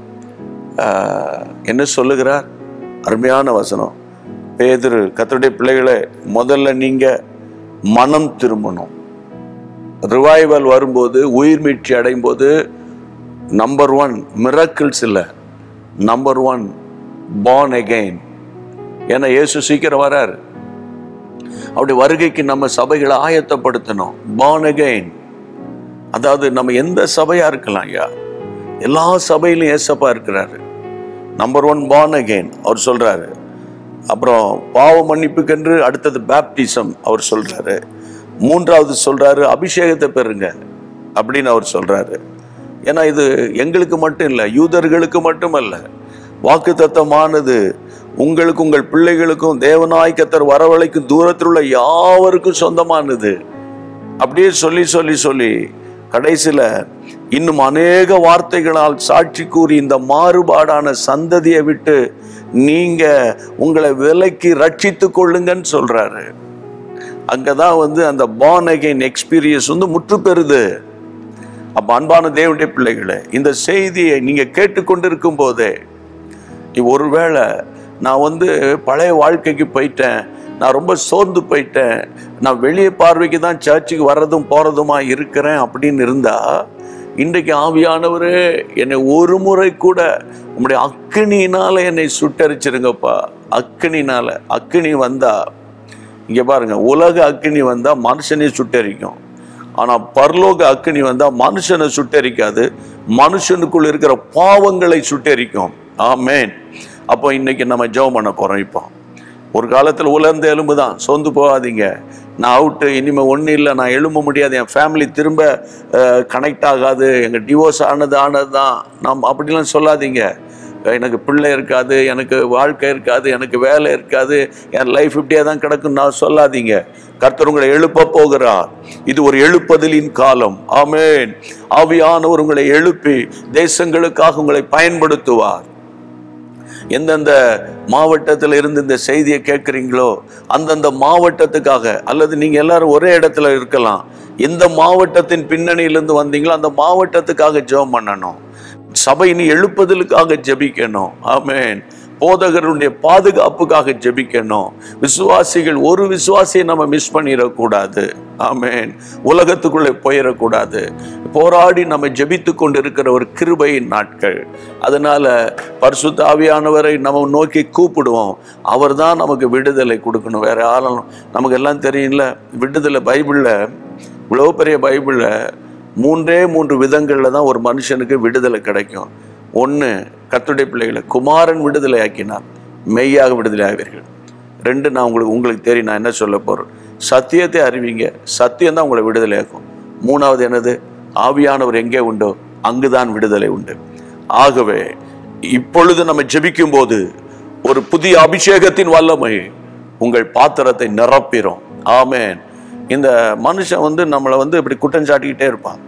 என்ன சொல்லுகிறார்? அருமையான வசனம். பேதுரு, கர்த்தருடைய பிள்ளைகளை, முதல்ல நீங்க மனம் திரும்பணும். ரிவைவல் வரும்போது, உயிர் மீட்சி அடையும் போது, நம்பர் ஒன் மிராக்கிள்ஸ் இல்லை, நம்பர் ஒன் born again. ஏன்னா இயேசு சீக்கிரம் வரார். அப்படி வருகைக்கு நம்ம சபைகளை ஆயத்தப்படுத்தணும். born again, அதாவது நம்ம எந்த சபையா இருக்கலாம் ஐயா, எல்லா சபையிலும் ஏசப்பா இருக்கிறாரு. நம்பர் ஒன் born again அவர் சொல்றாரு. அப்புறம் பாவ மன்னிப்புக்கென்று அடுத்தது பேப்டிசம் அவர் சொல்றாரு. மூன்றாவது சொல்றாரு அபிஷேகத்தை பெறுங்க அப்படின்னு அவர் சொல்றாரு. ஏன்னா இது எங்களுக்கு மட்டும் இல்லை, யூதர்களுக்கு மட்டுமல்ல, வாக்குத்தத்தமானது உங்களுக்கு, உங்கள் பிள்ளைகளுக்கும், தேவனாய் கர்த்தர் வரவழைக்கும் தூரத்தில் உள்ள யாவருக்கும் சொந்தமானது. அப்படியே சொல்லி சொல்லி சொல்லி கடைசியில இன்னும் அநேக வார்த்தைகளால் சாட்சி கூறி இந்த மாறுபாடான சந்ததியை விட்டு நீங்க உங்களை விலைக்கு ரட்சித்து கொள்ளுங்கன்னு சொல்றாரு. அங்கதான் வந்து அந்த born again எக்ஸ்பீரியன்ஸ் வந்து முற்று பெறுது. அப்ப அன்பான தேவனுடைய பிள்ளைகளை, இந்த செய்தியை நீங்க கேட்டுக்கொண்டிருக்கும் போதே, ஒருவேளை நான் வந்து பழைய வாழ்க்கைக்கு போயிட்டேன், நான் ரொம்ப சோர்ந்து போயிட்டேன், நான் வெளியே பார்வைக்கு தான் சர்ச்சுக்கு வர்றதும் போறதுமா இருக்கிறேன் அப்படின்னு இருந்தா, இன்றைக்கு ஆவியானவரே என்னை ஒரு முறை கூட உங்களுடைய அக்கினியினால என்னை சுட்டரிச்சிருங்கப்பா. அக்கினினால, அக்கினி வந்தா இங்க பாருங்க, உலக அக்கினி வந்தா மனுஷனை சுட்டரிக்கும், ஆனா பரலோக அக்கினி வந்தா மனுஷனை சுட்டரிக்காது, மனுஷனுக்குள்ள இருக்கிற பாவங்களை சுட்டரிக்கும். ஆமேன். அப்போ இன்னைக்கு நம்ம ஜெபம் பண்ண போறோம். இப்போ ஒரு காலத்தில் உலர்ந்த எலும்பு தான், சோர்ந்து போகாதீங்க. நான் அவுட்டு, இனிமேல் ஒன்றும் இல்லை, நான் எழும்ப முடியாது, என் ஃபேமிலி திரும்ப கனெக்ட் ஆகாது, எங்கள் டிவோர்ஸ் ஆனது ஆனது தான், நாம் அப்படிலாம் சொல்லாதீங்க. எனக்கு பிள்ளை இருக்காது, எனக்கு வாழ்க்கை இருக்காது, எனக்கு வேலை இருக்காது, என் லைஃப் இப்படியே தான் கிடக்கும் நான் சொல்லாதீங்க. கர்த்தர் உங்களை எழுப்ப போகிறார். இது ஒரு எழுப்புதலின் காலம். ஆமென். ஆவியானவர் உங்களை எழுப்பி தேசங்களுக்காக உங்களை பயன்படுத்துவார். எந்தெந்த மாவட்டத்தில் இருந்து இந்த செய்தியை கேட்குறீங்களோ அந்தந்த மாவட்டத்துக்காக, அல்லது நீங்கள் எல்லாரும் ஒரே இடத்துல இருக்கலாம், எந்த மாவட்டத்தின் பின்னணியிலிருந்து வந்தீங்களோ அந்த மாவட்டத்துக்காக ஜெபம் பண்ணணும். சபையின் எழுப்புதலுக்காக ஜெபிக்கணும். ஆமென். போதகருடைய பாதுகாப்புக்காக ஜெபிக்கணும். விசுவாசிகள், ஒரு விசுவாசியை நம்ம மிஸ் பண்ணிடக்கூடாது. ஆமென். உலகத்துக்குள்ளே போயிடக்கூடாது. போராடி நம்ம ஜெபித்து கொண்டு இருக்கிற ஒரு கிருபையின் நாட்கள். அதனால பரிசுத்த ஆவியானவரை நம்ம நோக்கி கூப்பிடுவோம். அவர் தான் நமக்கு விடுதலை கொடுக்கணும், வேற யாரும். நமக்கு எல்லாம் தெரியும்ல, விடுதலை பைபிளில், இவ்வளோ பெரிய பைபிளில் மூன்றே மூன்று விதங்களில் தான் ஒரு மனுஷனுக்கு விடுதலை கிடைக்கும். ஒன்று, கர்த்தருடைய பிள்ளைகளை குமாரன் விடுதலை ஆக்கினார், மெய்யாக விடுதலை ஆவீர்கள். ரெண்டு, நான் உங்களுக்கு உங்களுக்கு தெரியும் நான் என்ன சொல்ல போகிறேன், சத்தியத்தை அறிவிங்க, சத்தியம் தான் உங்களை விடுதலை ஆக்கும். மூணாவது என்னது, ஆவியானவர் எங்கே உண்டோ அங்குதான் விடுதலை உண்டு. ஆகவே இப்பொழுது நம்ம ஜெபிக்கும் போது ஒரு புதிய அபிஷேகத்தின் வல்லமை உங்கள் பாத்திரத்தை நிரப்பிடும். ஆமென். இந்த மனுஷன் வந்து நம்மளை வந்து இப்படி குற்றம் சாட்டிக்கிட்டே இருப்பான்.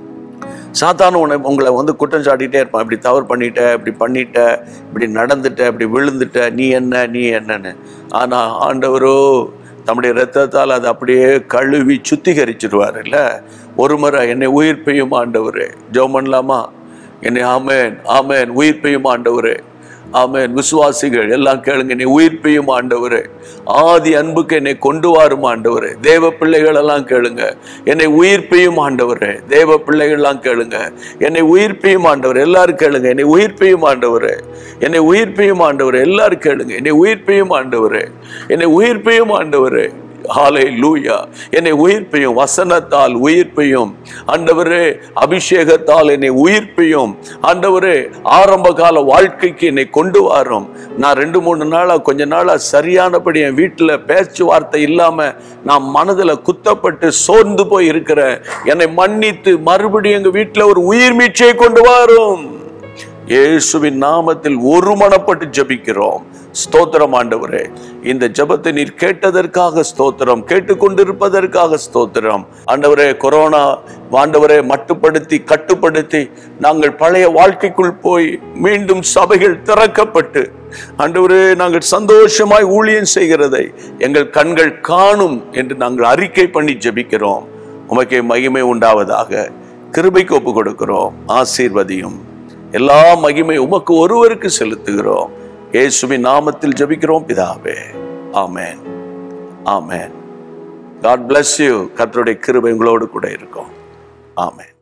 சாத்தான உன்னை உங்களை வந்து குற்றம் சாட்டிகிட்டே இருப்பான். இப்படி தவறு பண்ணிட்ட, இப்படி பண்ணிட்ட, இப்படி நடந்துட்ட, இப்படி விழுந்துட்ட, நீ என்ன நீ என்னன்னு. ஆனால் ஆண்டவரோ தம்முடைய இரத்தத்தால் அதை அப்படியே கழுவி சுத்திகரிச்சிடுவார். இல்லை, ஒரு முறை என்னை உயிர்ப்பையும் ஆண்டவரே, ஜெபம் பண்ணலாமா? என்னை ஆமென் ஆமென் உயிர்ப்பையும் ஆண்டவரே. ஆமென். விசுவாசிகள் எல்லாம் கேளுங்க, என்னை உயிர்ப்பையும் ஆண்டவரே, ஆதி அன்புக்கு என்னை கொண்டு வாரும் ஆண்டவரே. தேவ பிள்ளைகள் எல்லாம் கேளுங்க, என்னை உயிர்ப்பையும் ஆண்டவரே. தேவ பிள்ளைகள் எல்லாம் கேளுங்க, என்னை உயிர்ப்பையும் ஆண்டவரே. எல்லாரும் கேளுங்க, என்னை உயிர்ப்பையும் ஆண்டவரே, என்னை உயிர்ப்பையும் ஆண்டவரே. எல்லாரும் கேளுங்க, என்னை உயிர்ப்பையும் ஆண்டவரே, என்னை உயிர்ப்பையும் ஆண்டவரே. ஹல்லேலூயா. என்னை உயிர்ப்பையும், வசனத்தால் உயிர்ப்பையும் ஆண்டவரே, அபிஷேகத்தால் என்னை உயிர்ப்பையும் ஆண்டவரே. ஆரம்ப கால வாழ்க்கைக்கு என்னை கொண்டு வரும். நான் ரெண்டு மூணு நாளா கொஞ்ச நாளா சரியானபடி என் வீட்டில் பேச்சுவார்த்தை இல்லாம நான் மனதில் குத்தப்பட்டு சோர்ந்து போய் இருக்கிறேன். என்னை மன்னித்து மறுபடியும் எங்க வீட்டில் ஒரு உயிர் மீட்சியை கொண்டு வரும். இயேசுவின் நாமத்தில் ஒரு மனப்பட்டு ஜெபிக்கிறோம். ஸ்தோத்திரம் ஆண்டவரே. இந்த ஜெபத்தை நீர் கேட்டதற்காக ஸ்தோத்திரம், கேட்டுக்கொண்டிருப்பதற்காக ஸ்தோத்திரம் ஆண்டவரே. கொரோனா ஆண்டவரே மட்டுப்படுத்தி கட்டுப்படுத்தி நாங்கள் பழைய வாழ்க்கைக்குள் போய் மீண்டும் சபைகள் திறக்கப்பட்டு ஆண்டவரே நாங்கள் சந்தோஷமாய் ஊழியம் செய்கிறதை எங்கள் கண்கள் காணும் என்று நாங்கள் அறிக்கை பண்ணி ஜெபிக்கிறோம். உமக்கே மகிமை உண்டாவதாக. கிருபைக்கு ஒப்பு கொடுக்கிறோம். ஆசீர்வதியும். எல்லா மகிமை உமக்கு ஒருவருக்கு செலுத்துகிறோம். இயேசுவின் நாமத்தில் ஜெபிக்கிறோம் பிதாவே. ஆமென் ஆமென். God bless you. கர்த்தருடைய கிருபை உங்களோடு கூட இருக்கும். ஆமென்.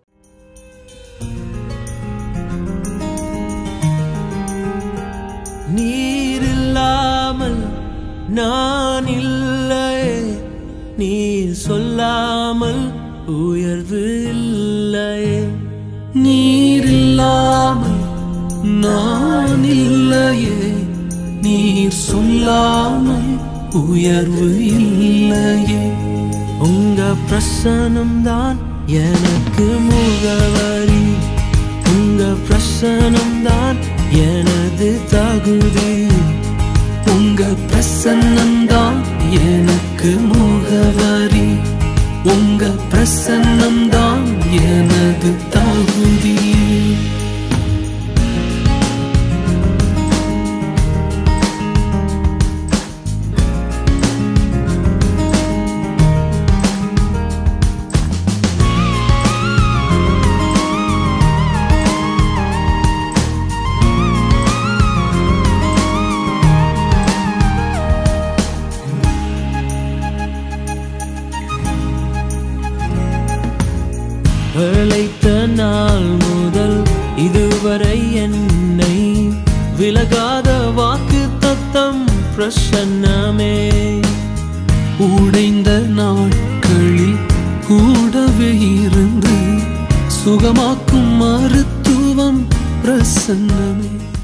நீர் இல்லாமல் நான் இல்லை, நீர் சொல்லாமல் உயர்வு இல்லை. நீர் இல்லாமல் நான் இல்லையே, நீர் சொல்லாமல் உயர்வு இல்லையே. உங்க பிரசனம் தான் எனக்கு முகவரி, உங்க பிரசனம் தான் எனது தகுதி. உங்க பிரசனம் தான் எனக்கு முகவரி, உங்க பிரசனம் தான் எனது தகுதி. அழைத்த நாள் முதல் இதுவரை என்னை விலகாத வாக்கு தத்தம் பிரசன்னமே. உடைந்த நாட்களில் கூடவே இருந்து சுகமாக்கும் மருத்துவம் பிரசன்னமே.